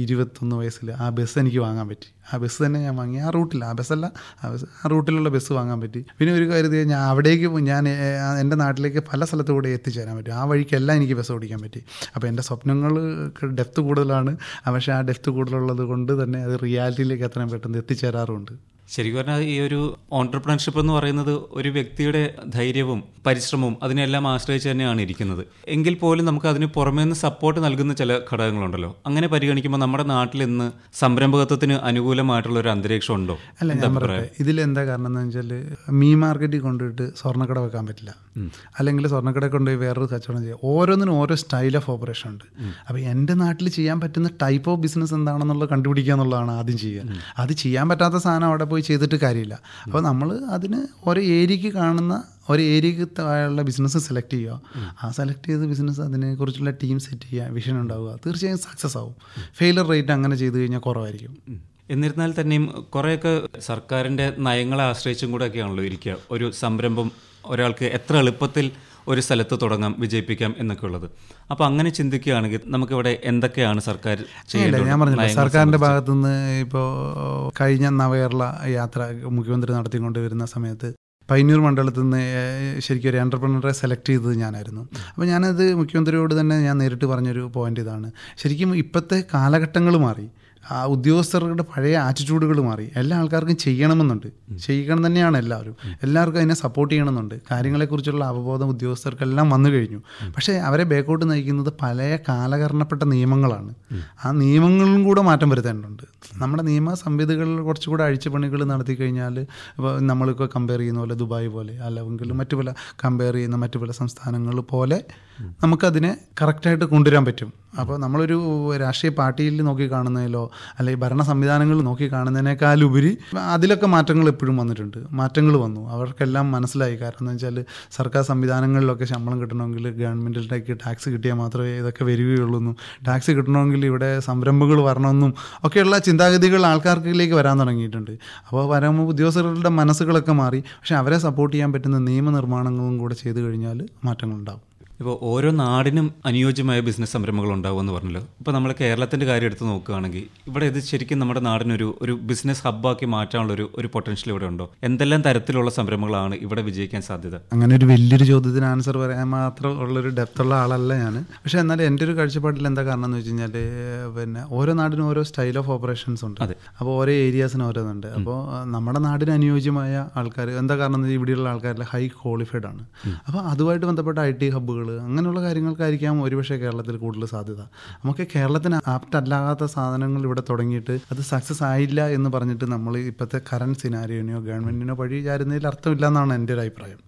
21 വയസ്സിൽ ആ ബസ് എനിക്ക് വാങ്ങാൻ പറ്റി. ആ ബസ് തന്നെ ഞാൻ വാങ്ങി. ആ റൂട്ടിൽ, ആ ബസ്സല്ല, ആ റൂട്ടിലുള്ള ബസ് വാങ്ങാൻ പറ്റി. പിന്നെ ഒരു കാര്യം ഞാൻ അവിടേക്ക് എൻ്റെ നാട്ടിലേക്ക് പല സ്ഥലത്തുകൂടെ എത്തിച്ചേരാൻ പറ്റും. ആ വഴിക്കെല്ലാം എനിക്ക് ബസ് ഓടിക്കാൻ പറ്റി. അപ്പോൾ എൻ്റെ സ്വപ്നങ്ങൾക്ക് ഡെപ്ത് കൂടുതലാണ്. പക്ഷേ ആ ഡെപ്ത് കൂടുതലുള്ളത് കൊണ്ട് തന്നെ അത് റിയാലിറ്റിയിലേക്ക് എത്രയും പെട്ടെന്ന് എത്തിച്ചേരാറുമുണ്ട്. ശരിക്കും പറഞ്ഞാൽ ഈ ഒരു ഓൺട്രപ്രണർഷിപ്പ് എന്ന് പറയുന്നത് ഒരു വ്യക്തിയുടെ ധൈര്യവും പരിശ്രമവും അതിനെല്ലാം ആശ്രയിച്ച് തന്നെയാണ് ഇരിക്കുന്നത്. എങ്കിൽ പോലും നമുക്ക് അതിന് പുറമേ നിന്ന് സപ്പോർട്ട് നൽകുന്ന ചില ഘടകങ്ങളുണ്ടല്ലോ. അങ്ങനെ പരിഗണിക്കുമ്പോൾ നമ്മുടെ നാട്ടിൽ ഇന്ന് സംരംഭകത്വത്തിന് അനുകൂലമായിട്ടുള്ള ഒരു അന്തരീക്ഷം ഉണ്ടോ? അല്ല, ഞാൻ പറയട്ടെ, ഇതിലെന്താ കാരണം എന്ന് വെച്ചാൽ മീൻ മാർക്കറ്റിൽ കൊണ്ടുപോയിട്ട് സ്വർണ്ണക്കട വെക്കാൻ പറ്റില്ല, അല്ലെങ്കിൽ സ്വർണ്ണക്കട കൊണ്ടുപോയി വേറൊരു കച്ചവടം ചെയ്യുക. ഓരോന്നിനും ഓരോ സ്റ്റൈൽ ഓഫ് ഓപ്പറേഷൻ ഉണ്ട്. അപ്പോൾ എൻ്റെ നാട്ടിൽ ചെയ്യാൻ പറ്റുന്ന ടൈപ്പ് ഓഫ് ബിസിനസ് എന്താണെന്നുള്ളത് കണ്ടുപിടിക്കുക എന്നുള്ളതാണ് ആദ്യം ചെയ്യുക. അത് ചെയ്യാൻ പറ്റാത്ത സാധനം അവിടെ പോയി ചെയ്തിട്ട് കാര്യമില്ല. അപ്പോൾ നമ്മൾ അതിന് ഒരു ഏരിയക്ക് കാണുന്ന ഒരു ഏരിയക്ക് താഴെയുള്ള ബിസിനസ് സെലക്ട് ചെയ്യുക. ആ സെലക്ട് ചെയ്ത ബിസിനസ് അതിനെക്കുറിച്ചുള്ള ടീം സെറ്റ് ചെയ്യുക, വിഷൻ ഉണ്ടാവുക, തീർച്ചയായും സക്സസ് ആവും. ഫെയിലർ റേറ്റ് അങ്ങനെ ചെയ്ത് കഴിഞ്ഞാൽ കുറവായിരിക്കും. എന്നിരുന്നാൽ തന്നെയും കുറേയൊക്കെ സർക്കാരിൻ്റെ നയങ്ങളെ ആശ്രയിച്ചും കൂടെ ഒക്കെയാണല്ലോ ഇരിക്കുക. ഒരു സംരംഭം ഒരാൾക്ക് എത്ര എളുപ്പത്തിൽ ഒരു സ്ഥലത്ത് തുടങ്ങാം, വിജയിപ്പിക്കാം എന്നൊക്കെ ഉള്ളത്. അപ്പോൾ അങ്ങനെ ചിന്തിക്കുകയാണെങ്കിൽ നമുക്കിവിടെ എന്തൊക്കെയാണ് സർക്കാർ ചെയ്യേണ്ടത്? ഞാൻ പറഞ്ഞില്ല, സർക്കാരിൻ്റെ ഭാഗത്തുനിന്ന് ഇപ്പോൾ കഴിഞ്ഞ നവകേരള യാത്ര മുഖ്യമന്ത്രി നടത്തിക്കൊണ്ടുവരുന്ന സമയത്ത് പയ്യന്നൂർ മണ്ഡലത്തിൽ നിന്ന് ശരിക്കും ഒരു എൻ്റർപ്രണറെ സെലക്ട് ചെയ്തത് ഞാനായിരുന്നു. അപ്പോൾ ഞാനത് മുഖ്യമന്ത്രിയോട് തന്നെ ഞാൻ നേരിട്ട് പറഞ്ഞൊരു പോയിൻ്റ് ഇതാണ്. ശരിക്കും ഇപ്പോഴത്തെ കാലഘട്ടങ്ങൾ മാറി, ആ ഉദ്യോഗസ്ഥരുടെ പഴയ ആറ്റിറ്റ്യൂഡുകൾ മാറി. എല്ലാ ആൾക്കാർക്കും ചെയ്യണമെന്നുണ്ട്, ചെയ്യണം തന്നെയാണ് എല്ലാവർക്കും അതിനെ സപ്പോർട്ട് ചെയ്യണമെന്നുണ്ട്. കാര്യങ്ങളെക്കുറിച്ചുള്ള അവബോധം ഉദ്യോഗസ്ഥർക്കെല്ലാം വന്നു കഴിഞ്ഞു. പക്ഷേ അവരെ ബാക്കോട്ട് നയിക്കുന്നത് പഴയ കാലഹരണപ്പെട്ട നിയമങ്ങളാണ്. ആ നിയമങ്ങളിലും കൂടെ മാറ്റം വരുത്തേണ്ടതുണ്ട്. നമ്മുടെ നിയമ സംവിധികളിൽ കുറച്ചുകൂടെ അഴിച്ചുപണികൾ നടത്തി കഴിഞ്ഞാൽ, ഇപ്പോൾ നമ്മളിപ്പോൾ കമ്പയർ ചെയ്യുന്ന പോലെ ദുബായ് പോലെ അല്ലെങ്കിൽ മറ്റു പല കമ്പയർ ചെയ്യുന്ന മറ്റു പല സംസ്ഥാനങ്ങൾ പോലെ നമുക്കതിനെ കറക്റ്റായിട്ട് കൊണ്ടുവരാൻ പറ്റും. അപ്പോൾ നമ്മളൊരു രാഷ്ട്രീയ പാർട്ടിയിൽ നോക്കി കാണുന്നതിലോ അല്ലെങ്കിൽ ഭരണ സംവിധാനങ്ങൾ നോക്കി കാണുന്നതിനേക്കാളുപരി അതിലൊക്കെ മാറ്റങ്ങൾ എപ്പോഴും വന്നിട്ടുണ്ട്. മാറ്റങ്ങൾ വന്നു, അവർക്കെല്ലാം മനസ്സിലായി. കാരണം എന്ന് വെച്ചാൽ സർക്കാർ സംവിധാനങ്ങളിലൊക്കെ ശമ്പളം കിട്ടണമെങ്കിൽ ഗവൺമെൻറ്റിലേക്ക് ടാക്സ് കിട്ടിയാൽ മാത്രമേ ഇതൊക്കെ വരികയുള്ളൂ എന്നും, ടാക്സ് കിട്ടണമെങ്കിൽ ഇവിടെ സംരംഭങ്ങൾ വരണമെന്നും ഒക്കെയുള്ള ചിന്താഗതികൾ ആൾക്കാർക്കിലേക്ക് വരാൻ തുടങ്ങിയിട്ടുണ്ട്. അപ്പോൾ വരുമ്പോൾ ഉദ്യോഗസ്ഥരുടെ മനസ്സുകളൊക്കെ മാറി. പക്ഷേ അവരെ സപ്പോർട്ട് ചെയ്യാൻ പറ്റുന്ന നിയമനിർമ്മാണങ്ങളും കൂടെ ചെയ്തു കഴിഞ്ഞാൽ മാറ്റങ്ങളുണ്ടാവും. ഇപ്പോൾ ഓരോ നാടിനും അനുയോജ്യമായ ബിസിനസ് സംരംഭങ്ങൾ ഉണ്ടാകുമെന്ന് പറഞ്ഞല്ലോ. ഇപ്പോൾ നമ്മൾ കേരളത്തിൻ്റെ കാര്യം എടുത്ത് നോക്കുകയാണെങ്കിൽ ഇവിടെ ഇത് ശരിക്കും നമ്മുടെ നാടിനൊരു ബിസിനസ് ഹബ്ബാക്കി മാറ്റാനുള്ള ഒരു പൊട്ടൻഷ്യൽ ഇവിടെ ഉണ്ടോ? എന്തെല്ലാം തരത്തിലുള്ള സംരംഭങ്ങളാണ് ഇവിടെ വിജയിക്കാൻ സാധ്യത? അങ്ങനെ ഒരു വലിയൊരു ചോദ്യത്തിന് ആൻസർ പറയാൻ മാത്രം ഉള്ളൊരു ഡെപ്തുള്ള ആളല്ല ഞാൻ. പക്ഷേ എന്നാലും എൻ്റെ ഒരു കാഴ്ചപ്പാടിൽ എന്താ കാരണം എന്ന് വെച്ച് കഴിഞ്ഞാൽ, പിന്നെ ഓരോ നാടിനും ഓരോ സ്റ്റൈൽ ഓഫ് ഓപ്പറേഷൻസ് ഉണ്ട്. അപ്പോൾ ഓരോ ഏരിയാസിന് ഓരോന്നുണ്ട്. അപ്പോൾ നമ്മുടെ നാടിന് അനുയോജ്യമായ ആൾക്കാർ എന്താ കാരണം എന്ന് വെച്ചാൽ ഇവിടെയുള്ള ആൾക്കാരിൽ ഹൈ ക്വാളിഫൈഡ് ആണ്. അപ്പോൾ അതുമായിട്ട് ബന്ധപ്പെട്ട IT ഹബ്ബുകൾ അങ്ങനെയുള്ള കാര്യങ്ങൾക്കായിരിക്കാം ഒരുപക്ഷെ കേരളത്തിൽ കൂടുതൽ സാധ്യത. നമുക്ക് കേരളത്തിന് ആപ്റ്റല്ലാത്ത സാധനങ്ങൾ ഇവിടെ തുടങ്ങിയിട്ട് അത് സക്സസ് ആയില്ല എന്ന് പറഞ്ഞിട്ട് നമ്മൾ ഇപ്പോഴത്തെ കറണ്ട് സിനാരിയോനെയോ ഗവൺമെൻറ്റിനോ വഴി ചാരുന്നതിൽ അർത്ഥമില്ല എന്നാണ് എൻ്റെ ഒരു അഭിപ്രായം.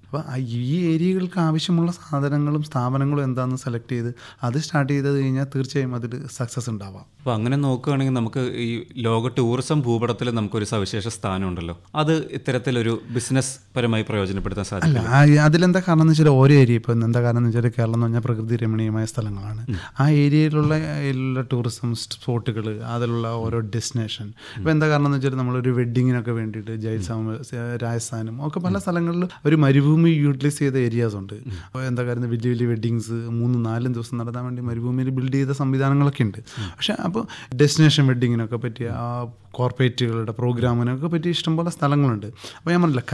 അപ്പോൾ ഈ ഏരിയകൾക്ക് ആവശ്യമുള്ള സാധനങ്ങളും സ്ഥാപനങ്ങളും എന്താണെന്ന് സെലക്ട് ചെയ്ത് അത് സ്റ്റാർട്ട് ചെയ്ത് കഴിഞ്ഞാൽ തീർച്ചയായും അതിൽ സക്സസ് ഉണ്ടാവാം. അപ്പോൾ അങ്ങനെ നോക്കുകയാണെങ്കിൽ നമുക്ക് ഈ ലോക ടൂറിസം ഭൂപടത്തിൽ നമുക്കൊരു സവിശേഷ സ്ഥാനമുണ്ടല്ലോ, അത് ഇത്തരത്തിലൊരു ബിസിനസ് പരമായി പ്രയോജനപ്പെടുത്താൻ സാധിക്കും. അതിലെന്താ കാരണം എന്ന് വെച്ചാൽ ഓരോ ഏരിയ ഇപ്പോൾ എന്താ കാരണം എന്ന് വെച്ചാൽ കേരളം എന്ന് പറഞ്ഞാൽ പ്രകൃതി രമണീയമായ സ്ഥലങ്ങളാണ്. ആ ഏരിയയിലുള്ള ടൂറിസം സ്പോട്ടുകൾ, അതിലുള്ള ഓരോ ഡെസ്റ്റിനേഷൻ. ഇപ്പോൾ എന്താ കാരണം എന്ന് വെച്ചാൽ നമ്മളൊരു വെഡ്ഡിങ്ങിനൊക്കെ വേണ്ടിയിട്ട് ജയ്സാമർ, രാജസ്ഥാനും ഒക്കെ പല സ്ഥലങ്ങളിൽ ഒരു മരുഭൂമി യൂട്ടിലൈസ് ചെയ്ത ഏരിയാസ് ഉണ്ട്. അപ്പോൾ എന്താ കാരണം വലിയ വലിയ വെഡ്ഡിങ്സ് 3-4 ദിവസം നടത്താൻ വേണ്ടി മരുഭൂമിയിൽ ബിൽഡ് ചെയ്ത സംവിധാനങ്ങളൊക്കെ ഉണ്ട്. പക്ഷേ അപ്പോൾ ഡെസ്റ്റിനേഷൻ വെഡ്ഡിങ്ങിനൊക്കെ പറ്റിയ കോർപ്പറേറ്റുകളുടെ പ്രോഗ്രാമിനൊക്കെ പറ്റി ഇഷ്ടംപോലെ സ്ഥലങ്ങളുണ്ട്. അപ്പോൾ ഞാൻ പറഞ്ഞില്ല,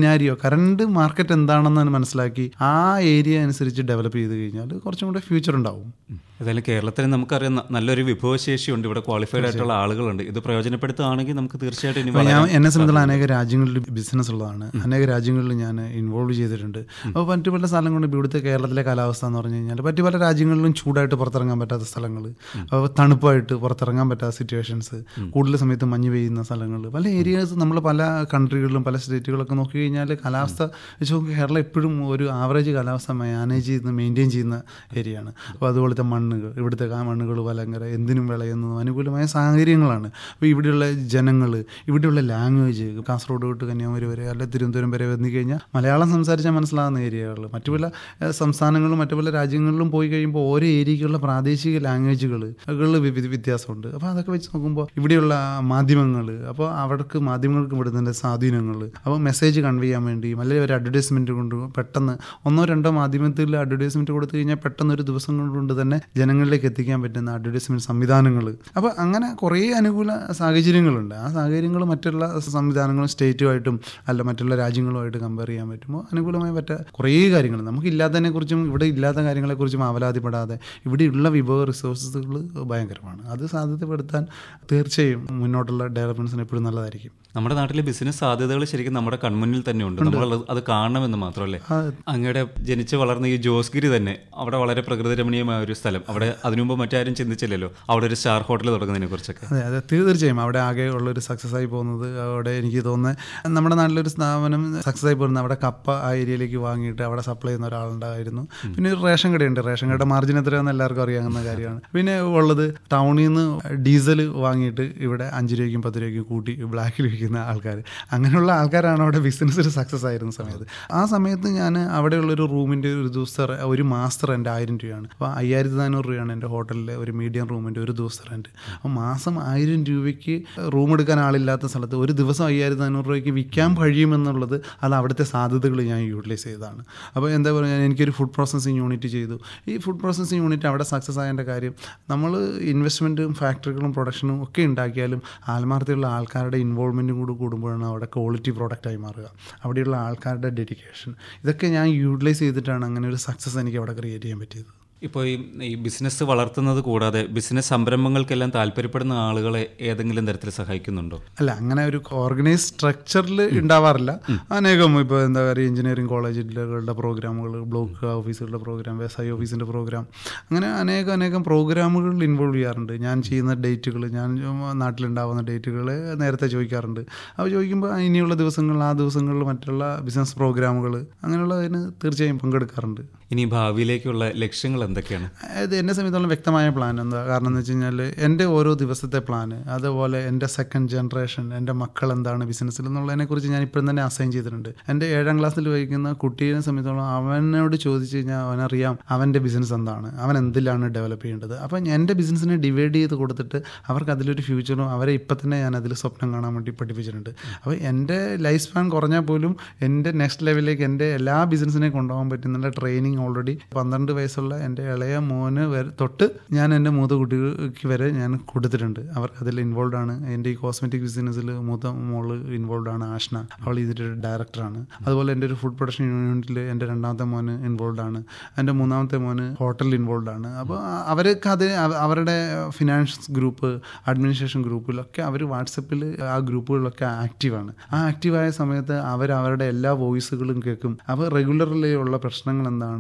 കറണ്ട് മാർക്കറ്റ് എന്താണെന്ന് മനസ്സിലാക്കി ആ ഏരിയ അനുസരിച്ച് ഡെവലപ്പ് ചെയ്ത് കഴിഞ്ഞാൽ കുറച്ചും കൂടെ ഫ്യൂച്ചർ ഉണ്ടാവും. ഏതായാലും കേരളത്തിൽ നമുക്കറിയാം നല്ലൊരു വിഭവശേഷിയുണ്ട്, ഇവിടെ ക്വാളിഫൈഡ് ആയിട്ടുള്ള ആളുകളുണ്ട്. ഇത് പ്രയോജനപ്പെടുത്തുകയാണെങ്കിൽ നമുക്ക് തീർച്ചയായിട്ടും എന്നെ സംബന്ധിച്ചുള്ള അനേക രാജ്യങ്ങളിൽ ബിസിനസ് ഉള്ളതാണ്. അനേക രാജ്യങ്ങളിൽ ഞാൻ ഇൻവോൾവ് ചെയ്തിട്ടുണ്ട്. അപ്പോൾ മറ്റു പല സ്ഥലങ്ങളും ഇവിടുത്തെ കേരളത്തിലെ കാലാവസ്ഥ എന്ന് പറഞ്ഞു കഴിഞ്ഞാൽ മറ്റു പല രാജ്യങ്ങളിലും ചൂടായിട്ട് പുറത്തിറങ്ങാൻ പറ്റാത്ത സ്ഥലങ്ങൾ, തണുപ്പായിട്ട് പുറത്തിറങ്ങാൻ പറ്റാത്ത സിറ്റുവേഷൻസ്, കൂടുതൽ സമയത്ത് മഞ്ഞ് പെയ്യുന്ന സ്ഥലങ്ങൾ, പല ഏരിയാസ് നമ്മൾ പല കൺട്രികളിലും പല സ്റ്റേറ്റുകളൊക്കെ നോക്കി കഴിഞ്ഞാൽ കാലാവസ്ഥ വെച്ച് നോക്കി കേരളം എപ്പോഴും ഒരു ആവറേജ് കാലാവസ്ഥ മാനേജ് ചെയ്ത് മെയിൻറ്റെയിൻ ചെയ്യുന്ന ഏരിയയാണ്. അപ്പോൾ അതുപോലത്തെ മണ്ണുകൾ, ഇവിടുത്തെ മണ്ണുകൾ ഭയങ്കര എന്തിനും വിളയുന്നതും അനുകൂലമായ സാഹചര്യങ്ങളാണ്. അപ്പോൾ ഇവിടെയുള്ള ജനങ്ങൾ, ഇവിടെയുള്ള ലാംഗ്വേജ്, കാസർഗോഡ് തൊട്ട് കന്യാകുമാരി വരെ അല്ലെങ്കിൽ തിരുവനന്തപുരം വരെ വന്നു കഴിഞ്ഞാൽ മലയാളം സംസാരിച്ചാൽ മനസ്സിലാകുന്ന ഏരിയകൾ. മറ്റു പല സംസ്ഥാനങ്ങളിലും മറ്റു പല രാജ്യങ്ങളിലും പോയി കഴിയുമ്പോൾ ഓരോ ഏരിയയ്ക്കുള്ള പ്രാദേശിക ലാംഗ്വേജുകൾ വ്യത്യാസമുണ്ട്. അപ്പോൾ അതൊക്കെ വെച്ച് നോക്കുമ്പോൾ ഇവിടെയുള്ള മാധ്യമങ്ങൾ, അപ്പോൾ അവർക്ക് മാധ്യമങ്ങൾക്ക് ഇവിടുത്തെ സ്വാധീനങ്ങൾ, അപ്പോൾ മെസ്സേജ് കൺവേ ചെയ്യാൻ വേണ്ടി അല്ലെങ്കിൽ ഒരു അഡ്വർടൈസ്മെൻറ്റ് കൊണ്ട് പെട്ടെന്ന് 1-2 മാധ്യമത്തിൽ അഡ്വർടൈസ്മെൻറ്റ് കൊടുത്തു കഴിഞ്ഞാൽ പെട്ടെന്ന് ഒരു ദിവസം കൊണ്ട് തന്നെ ജനങ്ങളിലേക്ക് എത്തിക്കാൻ പറ്റുന്ന അഡ്വർടൈസ്മെൻറ്റ് സംവിധാനങ്ങൾ. അപ്പോൾ അങ്ങനെ കുറേ അനുകൂല സാഹചര്യങ്ങളുണ്ട്. ആ സാഹചര്യങ്ങൾ മറ്റുള്ള സംവിധാനങ്ങളും സ്റ്റേറ്റുമായിട്ടും അല്ല മറ്റുള്ള രാജ്യങ്ങളുമായിട്ട് കമ്പയർ ചെയ്യാൻ പറ്റുമ്പോൾ അനുകൂലമായി കുറേ കാര്യങ്ങൾ നമുക്കില്ലാത്തതിനെക്കുറിച്ചും ഇവിടെ ഇല്ലാത്ത കാര്യങ്ങളെക്കുറിച്ചും അവലാതിപ്പെടാതെ ഇവിടെയുള്ള വിഭവ റിസോഴ്സുകൾ ഭയങ്കരമാണ്. അത് സാധ്യതപ്പെടുത്താൻ തീർച്ചയായും മുന്നോട്ടുള്ള ഡെവലപ്മെൻറ്റ്സിന് എപ്പോഴും നല്ലതായിരിക്കും. നമ്മുടെ നാട്ടിലെ ബിസിനസ് സാധ്യതകൾ ശരിക്കും നമ്മുടെ കൺമുന്നിൽ തന്നെ ഉണ്ട്, നമ്മൾ അത് കാണണമെന്ന് മാത്രമല്ലേ. അങ്ങയുടെ ജനിച്ച് വളർന്ന ഈ ജോസ്ഗിരി തന്നെ അവിടെ വളരെ പ്രകൃതി രമണീയമായ ഒരു സ്ഥലം, അവിടെ അതിനുമുമ്പ് മറ്റാരും ചിന്തിച്ചില്ലല്ലോ അവിടെ ഒരു സ്റ്റാർ ഹോട്ടൽ തുടങ്ങുന്നതിനെ കുറിച്ചൊക്കെ. അതെ തീർച്ചയായും അവിടെ ആകെ ഉള്ളൊരു സക്സസ് ആയി പോകുന്നത്, അവിടെ എനിക്ക് തോന്നുന്നത് നമ്മുടെ നാട്ടിലൊരു സ്ഥാപനം സക്സസ് ആയി പോകുന്നത് അവിടെ കപ്പ ആ ഏരിയയിലേക്ക് വാങ്ങിയിട്ട് അവിടെ സപ്ലൈ ചെയ്യുന്ന ഒരാളുണ്ടായിരുന്നു. പിന്നെ ഒരു റേഷൻ കടയുണ്ട്, റേഷൻ കടയുടെ മാർജിൻ എത്രയാണെന്ന് എല്ലാവർക്കും അറിയാവുന്ന കാര്യമാണ്. പിന്നെ ഉള്ളത് ടൗണിൽ നിന്ന് ഡീസൽ വാങ്ങിയിട്ട് ഇവിടെ 5 രൂപയ്ക്കും 10 രൂപയ്ക്കും കൂട്ടി ബ്ലാക്കിൽ വിൽക്കുന്ന ആൾക്കാർ, അങ്ങനെയുള്ള ആൾക്കാരാണ് അവിടെ ബിസിനസ്സിൽ സക്സസ് ആയിരുന്ന സമയത്ത്. ആ സമയത്ത് ഞാൻ അവിടെയുള്ളൊരു റൂമിൻ്റെ ഒരു ദിവസം ഒരു മാസം റെൻറ്റ് 1000 രൂപയാണ്. അപ്പോൾ 5400 രൂപയാണ് എൻ്റെ ഹോട്ടലിലെ ഒരു മീഡിയം റൂമിൻ്റെ ഒരു ദിവസം റെൻറ്റ്. അപ്പോൾ മാസം 1000 രൂപയ്ക്ക് റൂം എടുക്കാൻ ആളില്ലാത്ത സ്ഥലത്ത് ഒരു ദിവസം 5400 രൂപയ്ക്ക് വിൽക്കാൻ കഴിയുമെന്നുള്ളത് അത് അവിടുത്തെ സാധ്യതകൾ ഞാൻ യൂട്ടിലൈസ് ചെയ്തതാണ്. അപ്പോൾ എന്താ പറയുക, എനിക്കൊരു ഫുഡ് പ്രോസസ്സിങ് യൂണിറ്റ് ചെയ്തു. ഈ ഫുഡ് പ്രോസസ്സിങ് യൂണിറ്റ് അവിടെ സക്സസ് ആയതിൻ്റെ കാര്യം, നമ്മൾ ഇൻവെസ്റ്റ്മെൻറ്റും ഫാക്ടറികളും പ്രൊഡക്ഷനും ഒക്കെ ഉണ്ടാക്കിയാലും ആത്മാർത്ഥതയുള്ള ആൾക്കാരുടെ ഇൻവോൾവ്മെൻറ്റും കൂടി കൂടുമ്പോഴാണ് അവിടെ ക്വാളിറ്റി പ്രോഡക്റ്റായി മാറുക. അവിടെയുള്ള ആൾക്കാരുടെ ഡെഡിക്കേഷൻ, ഇതൊക്കെ ഞാൻ യൂട്ടിലൈസ് ചെയ്തിട്ടാണ് അങ്ങനെ ഒരു സക്സസ് എനിക്ക് അവിടെ ക്രിയേറ്റ് ചെയ്യാൻ പറ്റിയത്. ഇപ്പോൾ ഈ ബിസിനസ് വളർത്തുന്നത് കൂടാതെ ബിസിനസ് സംരംഭങ്ങൾക്കെല്ലാം താല്പര്യപ്പെടുന്ന ആളുകളെ ഏതെങ്കിലും തരത്തിൽ സഹായിക്കുന്നുണ്ടോ? അല്ല, അങ്ങനെ ഒരു ഓർഗനൈസ് സ്ട്രക്ചറിൽ ഉണ്ടാവാറില്ല. അനേകം ഇപ്പോൾ എന്താ പറയുക, എഞ്ചിനീയറിംഗ് കോളേജുകളുടെ പ്രോഗ്രാമുകൾ, ബ്ലോക്ക് ഓഫീസുകളുടെ പ്രോഗ്രാം, വ്യവസായ ഓഫീസിൻ്റെ പ്രോഗ്രാം, അങ്ങനെ അനേകം പ്രോഗ്രാമുകളിൽ ഇൻവോൾവ് ചെയ്യാറുണ്ട്. ഞാൻ ചെയ്യുന്ന ഡേറ്റുകൾ, ഞാൻ നാട്ടിലുണ്ടാവുന്ന ഡേറ്റുകൾ നേരത്തെ ചോദിക്കാറുണ്ട്. അപ്പോൾ ചോദിക്കുമ്പോൾ ഇനിയുള്ള ദിവസങ്ങളിൽ ആ ദിവസങ്ങളിൽ മറ്റുള്ള ബിസിനസ് പ്രോഗ്രാമുകൾ അങ്ങനെയുള്ളതിന് തീർച്ചയായും പങ്കെടുക്കാറുണ്ട്. ഇനി ഭാവിയിലേക്കുള്ള ലക്ഷ്യങ്ങൾ എന്തൊക്കെയാണ്? അത് എന്നെ സംബന്ധിച്ചോളം വ്യക്തമായ പ്ലാൻ എന്താ, കാരണം എന്ന് വെച്ച് കഴിഞ്ഞാൽ എൻ്റെ ഓരോ ദിവസത്തെ പ്ലാന്, അതുപോലെ എൻ്റെ സെക്കൻഡ് ജനറേഷൻ, എൻ്റെ മക്കൾ എന്താണ് ബിസിനസ്സിൽ എന്നുള്ളതിനെക്കുറിച്ച് ഞാൻ ഇപ്പോഴും തന്നെ അസൈൻ ചെയ്തിട്ടുണ്ട്. എൻ്റെ 7ാം ക്ലാസ്സിൽ വഹിക്കുന്ന കുട്ടീനെ സംബന്ധിച്ചോളം അവനോട് ചോദിച്ചു കഴിഞ്ഞാൽ അവനറിയാം അവൻ്റെ ബിസിനസ് എന്താണ്, അവൻ എന്തിലാണ് ഡെവലപ്പ് ചെയ്യേണ്ടത്. അപ്പം എൻ്റെ ബിസിനസ്സിനെ ഡിവൈഡ് ചെയ്ത് കൊടുത്തിട്ട് അവർക്ക് അതിലൊരു ഫ്യൂച്ചറും അവരെ ഇപ്പം തന്നെ ഞാൻ അതിൽ സ്വപ്നം കാണാൻ വേണ്ടി പഠിപ്പിച്ചിട്ടുണ്ട്. അപ്പോൾ എൻ്റെ ലൈഫ് സ്പാൻ കുറഞ്ഞാൽ പോലും എൻ്റെ നെക്സ്റ്റ് ലെവലിലേക്ക് എൻ്റെ എല്ലാ ബിസിനസ്സിനെയും കൊണ്ടുപോകാൻ പറ്റുന്ന ട്രെയിനിങ് ഓൾറെഡി 12 വയസ്സുള്ള എൻ്റെ ഇളയ മോന് തൊട്ട് ഞാൻ എൻ്റെ മൂത്ത കുട്ടികൾക്ക് വരെ ഞാൻ കൊടുത്തിട്ടുണ്ട്. അവർക്ക് അതിൽ ഇൻവോൾവ് ആണ്. എൻ്റെ ഈ കോസ്മെറ്റിക് ബിസിനസ്സിൽ മൂത്ത മോള് ഇൻവോൾവ് ആണ്, ആഷ്ന. അവൾ ഇതിൻ്റെ ഡയറക്ടറാണ്. അതുപോലെ എൻ്റെ ഒരു ഫുഡ് പ്രൊഡക്ഷൻ യൂണിറ്റിൽ എൻ്റെ 2ാമത്തെ മോന് ഇൻവോൾവ് ആണ്. എൻ്റെ 3ാമത്തെ മോന് ഹോട്ടലിൽ ഇൻവോൾവ് ആണ്. അപ്പോൾ അവർക്ക് അത് അവരുടെ ഫിനാൻസ് ഗ്രൂപ്പ്, അഡ്മിനിസ്ട്രേഷൻ ഗ്രൂപ്പിലൊക്കെ അവർ വാട്സപ്പിൽ ആ ഗ്രൂപ്പുകളിലൊക്കെ ആക്റ്റീവാണ്. ആ ആക്റ്റീവായ സമയത്ത് അവരുടെ എല്ലാ വോയിസുകളും കേൾക്കും. അപ്പോൾ റെഗുലർലി ഉള്ള പ്രശ്നങ്ങൾ എന്താണ്,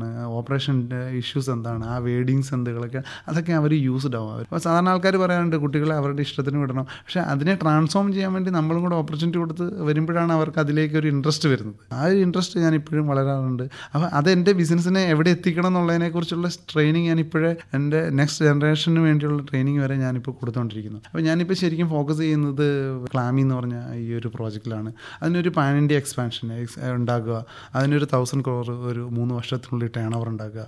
ഓപ്പറേഷൻ ഇഷ്യൂസ് എന്താണ്, ആ വേഡിങ്സ് എന്തുകളൊക്കെ അതൊക്കെ അവർ യൂസ്ഡ് ആവും. അപ്പോൾ സാധാരണ ആൾക്കാർ പറയാറുണ്ട് കുട്ടികളെ അവരുടെ ഇഷ്ടത്തിന് വിടണം, പക്ഷേ അതിനെ ട്രാൻസ്ഫോം ചെയ്യാൻ വേണ്ടി നമ്മളും കൂടെ ഓപ്പർച്യൂണിറ്റി കൊടുത്ത് വരുമ്പോഴാണ് അവർക്ക് അതിലേക്ക് ഒരു ഇൻട്രസ്റ്റ് വരുന്നത്. ആ ഒരു ഇൻട്രസ്റ്റ് ഞാൻ ഇപ്പോഴും വളരാറുണ്ട്. അപ്പോൾ അത് എൻ്റെ ബിസിനസ്സിനെ എവിടെ എത്തിക്കണം എന്നുള്ളതിനെക്കുറിച്ചുള്ള ട്രെയിനിങ് ഞാൻ ഇപ്പോഴേ എൻ്റെ നെക്സ്റ്റ് ജനറേഷന് വേണ്ടിയുള്ള ട്രെയിനിങ് വരെ ഞാനിപ്പോൾ കൊടുത്തുകൊണ്ടിരിക്കുന്നു. അപ്പോൾ ഞാനിപ്പോൾ ശരിക്കും ഫോക്കസ് ചെയ്യുന്നത് ക്ലാമി എന്ന് പറഞ്ഞ ഈ ഒരു പ്രോജക്റ്റിലാണ്. അതിനൊരു പാൻ ഇന്ത്യ എക്സ്പാൻഷൻ ഉണ്ടാക്കുക, അതിനൊരു 1000 crore ഒരു 3 വർഷത്തിനുള്ളിൽ ടേൺ ഓവർ ഉണ്ടാക്കുക,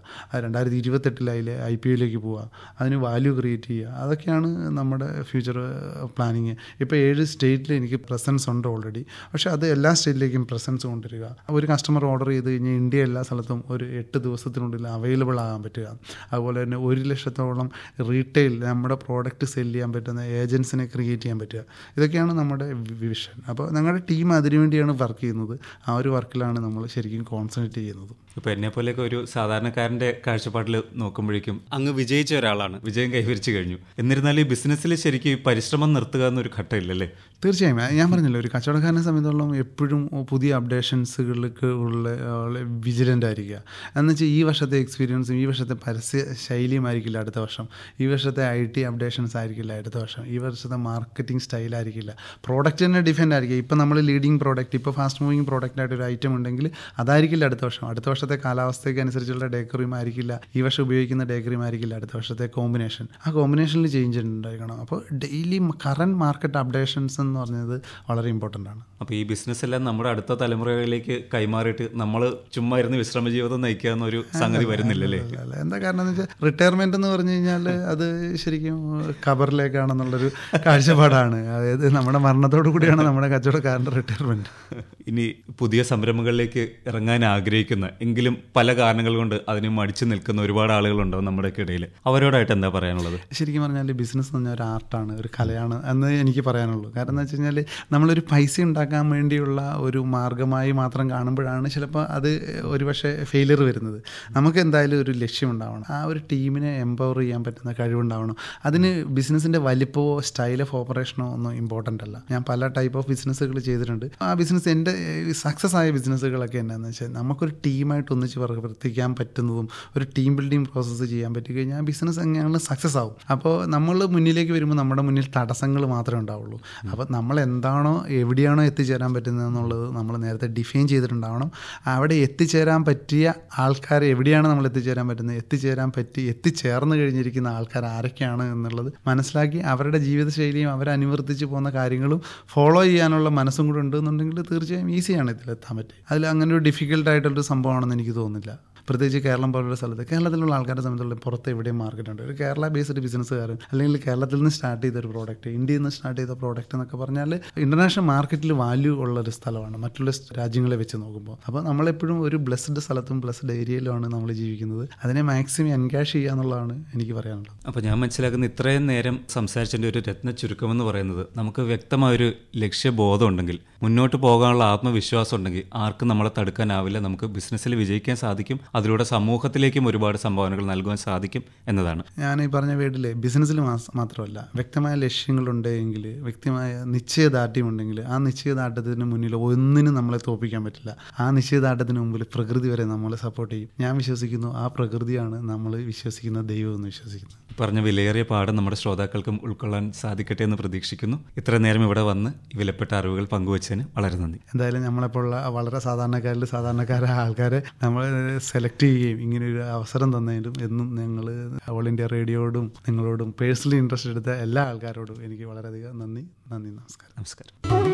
2028 അതിൽ IPO പോവുക, അതിന് വാല്യൂ ക്രിയേറ്റ് ചെയ്യുക, അതൊക്കെയാണ് നമ്മുടെ ഫ്യൂച്ചർ പ്ലാനിങ്. ഇപ്പോൾ 7 സ്റ്റേറ്റിൽ എനിക്ക് പ്രസൻസ് ഉണ്ട് ഓൾറെഡി. പക്ഷേ അത് എല്ലാ സ്റ്റേറ്റിലേക്കും പ്രസൻസ് കൊണ്ടുവരിക. ഒരു കസ്റ്റമർ ഓർഡർ ചെയ്ത് കഴിഞ്ഞാൽ ഇന്ത്യ എല്ലാ സ്ഥലത്തും ഒരു 8 ദിവസത്തിനുള്ളിൽ അവൈലബിൾ ആകാൻ പറ്റുക. അതുപോലെ തന്നെ 1 ലക്ഷത്തോളം റീറ്റെയിൽ നമ്മുടെ പ്രോഡക്റ്റ് സെല് ചെയ്യാൻ പറ്റുന്ന ഏജൻസിനെ ക്രിയേറ്റ് ചെയ്യാൻ പറ്റുക. ഇതൊക്കെയാണ് നമ്മുടെ വിഷൻ. അപ്പോൾ ഞങ്ങളുടെ ടീം അതിനുവേണ്ടിയാണ് വർക്ക് ചെയ്യുന്നത്. ആ ഒരു വർക്കിലാണ് നമ്മൾ ശരിക്കും കോൺസെൻട്രേറ്റ് ചെയ്യുന്നത്. ഇപ്പോൾ എന്നെപ്പോലെയൊക്കെ ഒരു സാധാരണക്കാരൻ്റെ കാഴ്ചപ്പാടിൽ നോക്കുമ്പോഴേക്കും അങ്ങ് വിജയിച്ച ഒരാളാണ്, വിജയം കൈവരിച്ചു കഴിഞ്ഞു. എന്നിരുന്നാലും ഈ ബിസിനസ്സിൽ ശരിക്കും ഈ പരിശ്രമം നിർത്തുക എന്നൊരു ഘട്ടമില്ലല്ലേ? തീർച്ചയായും. ഞാൻ പറഞ്ഞല്ലോ, ഒരു കച്ചവടക്കാരനെ സംബന്ധിച്ചോളം എപ്പോഴും പുതിയ അപ്ഡേഷൻസുകൾക്ക് ഉള്ള വിജിലൻ്റ് ആയിരിക്കുക. എന്നുവെച്ചാൽ ഈ വർഷത്തെ എക്സ്പീരിയൻസും ഈ വർഷത്തെ പരസ്യ ശൈലിയും ആയിരിക്കില്ല അടുത്ത വർഷം, ഈ വർഷത്തെ IT അപ്ഡേഷൻസ് ആയിരിക്കില്ല അടുത്ത വർഷം, ഈ വർഷത്തെ മാർക്കറ്റിംഗ് സ്റ്റൈലായിരിക്കില്ല, പ്രോഡക്റ്റ് തന്നെ ഡിഫറെൻ്റ് ആയിരിക്കും. ഇപ്പോൾ നമ്മൾ ലീഡിങ് പ്രോഡക്റ്റ്, ഇപ്പോൾ ഫാസ്റ്റ് മൂവിങ് പ്രോഡക്റ്റായിട്ട് ഒരു ഐറ്റം ഉണ്ടെങ്കിൽ അതായിരിക്കില്ല അടുത്ത വർഷം. അടുത്ത വർഷത്തെ കാലാവസ്ഥയ്ക്ക് അനുസരിച്ചുള്ള ഡേ ക്രീം ആയിരിക്കില്ല, ഈ വർഷം ഉപയോഗിക്കുന്ന ഡേ ക്രീം ആയിരിക്കില്ല അടുത്ത വർഷത്തെ കോമ്പിനേഷൻ. ആ കോമ്പിനേഷനിൽ ചേഞ്ച് ഉണ്ടായിരിക്കണം. അപ്പോൾ ഡെയിലി കറൻറ്റ് മാർക്കറ്റ് അപ്ഡേഷൻസ് എന്ന് പറഞ്ഞത് വളരെ ഇമ്പോർട്ടൻ്റ് ആണ്. അപ്പോൾ ഈ ബിസിനസ്സെല്ലാം നമ്മുടെ അടുത്ത തലമുറകളിലേക്ക് കൈമാറിയിട്ട് നമ്മൾ ചുമ്മാ ഇരുന്ന് വിശ്രമ ജീവിതം നയിക്കുക എന്നൊരു സംഗതി വരുന്നില്ലല്ലേ? എന്താ കാരണം എന്ന് വെച്ചാൽ റിട്ടയർമെൻറ്റ് എന്ന് പറഞ്ഞു കഴിഞ്ഞാൽ അത് ശരിക്കും ഖബറിലേക്കാണെന്നുള്ളൊരു കാഴ്ചപ്പാടാണ്. അതായത് നമ്മുടെ മരണത്തോടു കൂടിയാണ് നമ്മുടെ കച്ചവടക്കാരൻ്റെ റിട്ടയർമെൻറ്റ്. ഇനി പുതിയ സംരംഭങ്ങളിലേക്ക് ഇറങ്ങാൻ ആഗ്രഹിക്കുന്ന എങ്കിലും പല കാരണങ്ങൾ കൊണ്ട് അതിന് മടിച്ചു നിൽക്കുന്ന ഒരുപാട് ആളുകളുണ്ടാവും നമ്മുടെയൊക്കെ ഇടയിൽ. അവരോടായിട്ട് എന്താ പറയാനുള്ളത്? ശരിക്കും പറഞ്ഞാൽ ബിസിനസ് എന്ന് പറഞ്ഞാൽ ഒരു ആർട്ടാണ്, ഒരു കലയാണ് എന്ന് എനിക്ക് പറയാനുള്ളൂ. കാരണം എന്താ വെച്ച് കഴിഞ്ഞാൽ നമ്മളൊരു പൈസ ഉണ്ടാക്കാൻ വേണ്ടിയുള്ള ഒരു മാർഗ്ഗമായി മാത്രം കാണുമ്പോഴാണ് ചിലപ്പോൾ അത് ഒരുപക്ഷെ ഫെയിലിയർ വരുന്നത്. നമുക്ക് എന്തായാലും ഒരു ലക്ഷ്യമുണ്ടാവണം, ആ ഒരു ടീമിനെ എംപവർ ചെയ്യാൻ പറ്റുന്ന കഴിവുണ്ടാവണം. അതിന് ബിസിനസ്സിൻ്റെ വലിപ്പമോ സ്റ്റൈൽ ഓഫ് ഓപ്പറേഷനോ ഒന്നും ഇമ്പോർട്ടൻ്റ് അല്ല. ഞാൻ പല ടൈപ്പ് ഓഫ് ബിസിനസ്സുകൾ ചെയ്തിട്ടുണ്ട്. ആ ബിസിനസ് എൻ്റെ സക്സസ് ആയ ബിസിനസ്സുകളൊക്കെ എന്താണെന്ന് വെച്ചാൽ നമുക്കൊരു ടീമായിട്ട് ഒന്നിച്ച് പ്രവർത്തിക്കാൻ പറ്റുന്നതും ഒരു ടീം ബിൽഡിംഗ് പ്രോസസ്സ് ചെയ്യാൻ പറ്റി കഴിഞ്ഞാൽ ആ ബിസിനസ് എങ്ങനെയാണ് സക്സസ് ആവും. അപ്പോൾ നമ്മൾ മുന്നിലേക്ക് വരുമ്പോൾ നമ്മുടെ മുന്നിൽ തടസ്സങ്ങൾ മാത്രമേ ഉണ്ടാവുള്ളൂ. അപ്പോൾ നമ്മൾ എന്താണോ എവിടെയാണോ എത്തിച്ചേരാൻ പറ്റുന്നത് എന്നുള്ളത് നമ്മൾ നേരത്തെ ഡിഫൈൻ ചെയ്തിട്ടുണ്ടാവണം. അവിടെ എത്തിച്ചേരാൻ പറ്റിയ ആൾക്കാർ എവിടെയാണ് നമ്മൾ എത്തിച്ചേരാൻ പറ്റുന്നത്, എത്തിച്ചേർന്ന് കഴിഞ്ഞിരിക്കുന്ന ആൾക്കാർ ആരൊക്കെയാണ് എന്നുള്ളത് മനസ്സിലാക്കി അവരുടെ ജീവിതശൈലിയും അവരനുവർത്തിച്ച് പോകുന്ന കാര്യങ്ങളും ഫോളോ ചെയ്യാനുള്ള മനസ്സും കൂടെ ഉണ്ടെന്നുണ്ടെങ്കിൽ തീർച്ചയായും ഈസിയാണ് ഇതിലെത്താൻ പറ്റും. അതിൽ അങ്ങനെ ഒരു ഡിഫിക്കൽട്ടായിട്ടുള്ളൊരു സംഭവമാണെന്ന് എനിക്ക് തോന്നുന്നില്ല. പ്രത്യേകിച്ച് കേരളം പോലുള്ള സ്ഥലത്ത്, കേരളത്തിലുള്ള ആൾക്കാരെ സംബന്ധിച്ചുള്ള പുറത്ത് എവിടെയും മാർക്കറ്റ് ഉണ്ട്. ഒരു കേരള ബേസ്ഡ് ബിസിനസ്സുകാരൻ അല്ലെങ്കിൽ കേരളത്തിൽ നിന്ന് സ്റ്റാർട്ട് ചെയ്തൊരു പ്രോഡക്റ്റ്, ഇന്ത്യയിൽ നിന്ന് സ്റ്റാർട്ട് ചെയ്ത പ്രോഡക്റ്റ് എന്നൊക്കെ പറഞ്ഞാൽ ഇൻ്റർനാഷണൽ മാർക്കറ്റിൽ വാല്യൂ ഉള്ളൊരു സ്ഥലമാണ് മറ്റുള്ള രാജ്യങ്ങളെ വെച്ച് നോക്കുമ്പോൾ. അപ്പോൾ നമ്മളെപ്പോഴും ഒരു ബ്ലെസ്ഡ് സ്ഥലത്തും ബ്ലെസ്ഡ് ഏരിയയിലുമാണ് നമ്മൾ ജീവിക്കുന്നത്. അതിനെ മാക്സിമം എൻകാഷ് ചെയ്യുക എന്നുള്ളതാണ് എനിക്ക് പറയാനുള്ളത്. അപ്പോൾ ഞാൻ മനസ്സിലാക്കുന്ന ഇത്രയും നേരം സംസാരിച്ചതിൻ്റെ ഒരു രത്ന ചുരുക്കമെന്ന് പറയുന്നത്, നമുക്ക് വ്യക്തമായൊരു ലക്ഷ്യബോധം ഉണ്ടെങ്കിൽ, മുന്നോട്ട് പോകാനുള്ള ആത്മവിശ്വാസം ഉണ്ടെങ്കിൽ ആർക്കും നമ്മളെ തടുക്കാനാവില്ല. നമുക്ക് ബിസിനസ്സിൽ വിജയിക്കാൻ സാധിക്കും. അതിലൂടെ സമൂഹത്തിലേക്കും ഒരുപാട് സംഭാവനകൾ നൽകുവാൻ സാധിക്കും എന്നതാണ്. ഞാൻ ഈ പറഞ്ഞ വീട്ടിലെ ബിസിനസ്സിൽ മാത്രമല്ല, വ്യക്തമായ ലക്ഷ്യങ്ങളുണ്ടെങ്കിൽ, വ്യക്തമായ നിശ്ചയദാർഢ്യം ഉണ്ടെങ്കിൽ, ആ നിശ്ചയദാർഢ്യത്തിന് മുന്നിൽ ഒന്നിനും നമ്മളെ തോൽപ്പിക്കാൻ പറ്റില്ല. ആ നിശ്ചയദാർഢ്യത്തിന് മുമ്പിൽ പ്രകൃതി വരെ നമ്മളെ സപ്പോർട്ട് ചെയ്യും. ഞാൻ വിശ്വസിക്കുന്നു ആ പ്രകൃതിയാണ് നമ്മൾ വിശ്വസിക്കുന്ന ദൈവം എന്ന് വിശ്വസിക്കുന്നത്. പറഞ്ഞ വിലയേറിയ പാഠം നമ്മുടെ ശ്രോതാക്കൾക്കും ഉൾക്കൊള്ളാൻ സാധിക്കട്ടെ എന്ന് പ്രതീക്ഷിക്കുന്നു. ഇത്ര നേരം ഇവിടെ വന്ന് വിലപ്പെട്ട അറിവുകൾ പങ്കുവച്ചതിന് വളരെ നന്ദി. എന്തായാലും നമ്മളെപ്പോലുള്ള വളരെ സാധാരണക്കാരായ ആൾക്കാരെ നമ്മൾ സെലക്ട് ചെയ്യുകയും ഇങ്ങനെയൊരു അവസരം തന്നതിനും എന്നും ഞങ്ങൾ ഓൾ ഇന്ത്യ റേഡിയോയോടും നിങ്ങളോടും പേഴ്സണലി ഇൻട്രസ്റ്റ് എടുത്ത എല്ലാ ആൾക്കാരോടും എനിക്ക് വളരെയധികം നന്ദി. നമസ്കാരം.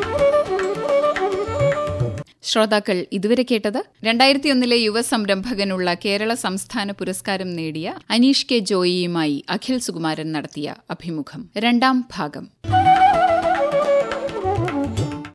ശ്രോതാക്കൾ ഇതുവരെ കേട്ടത് 2001 യുവ സംരംഭകനുള്ള കേരള സംസ്ഥാന പുരസ്കാരം നേടിയ അനീഷ് കെ ജോയിയുമായി അഖിൽ സുകുമാരൻ നടത്തിയ അഭിമുഖം 2ാം ഭാഗം.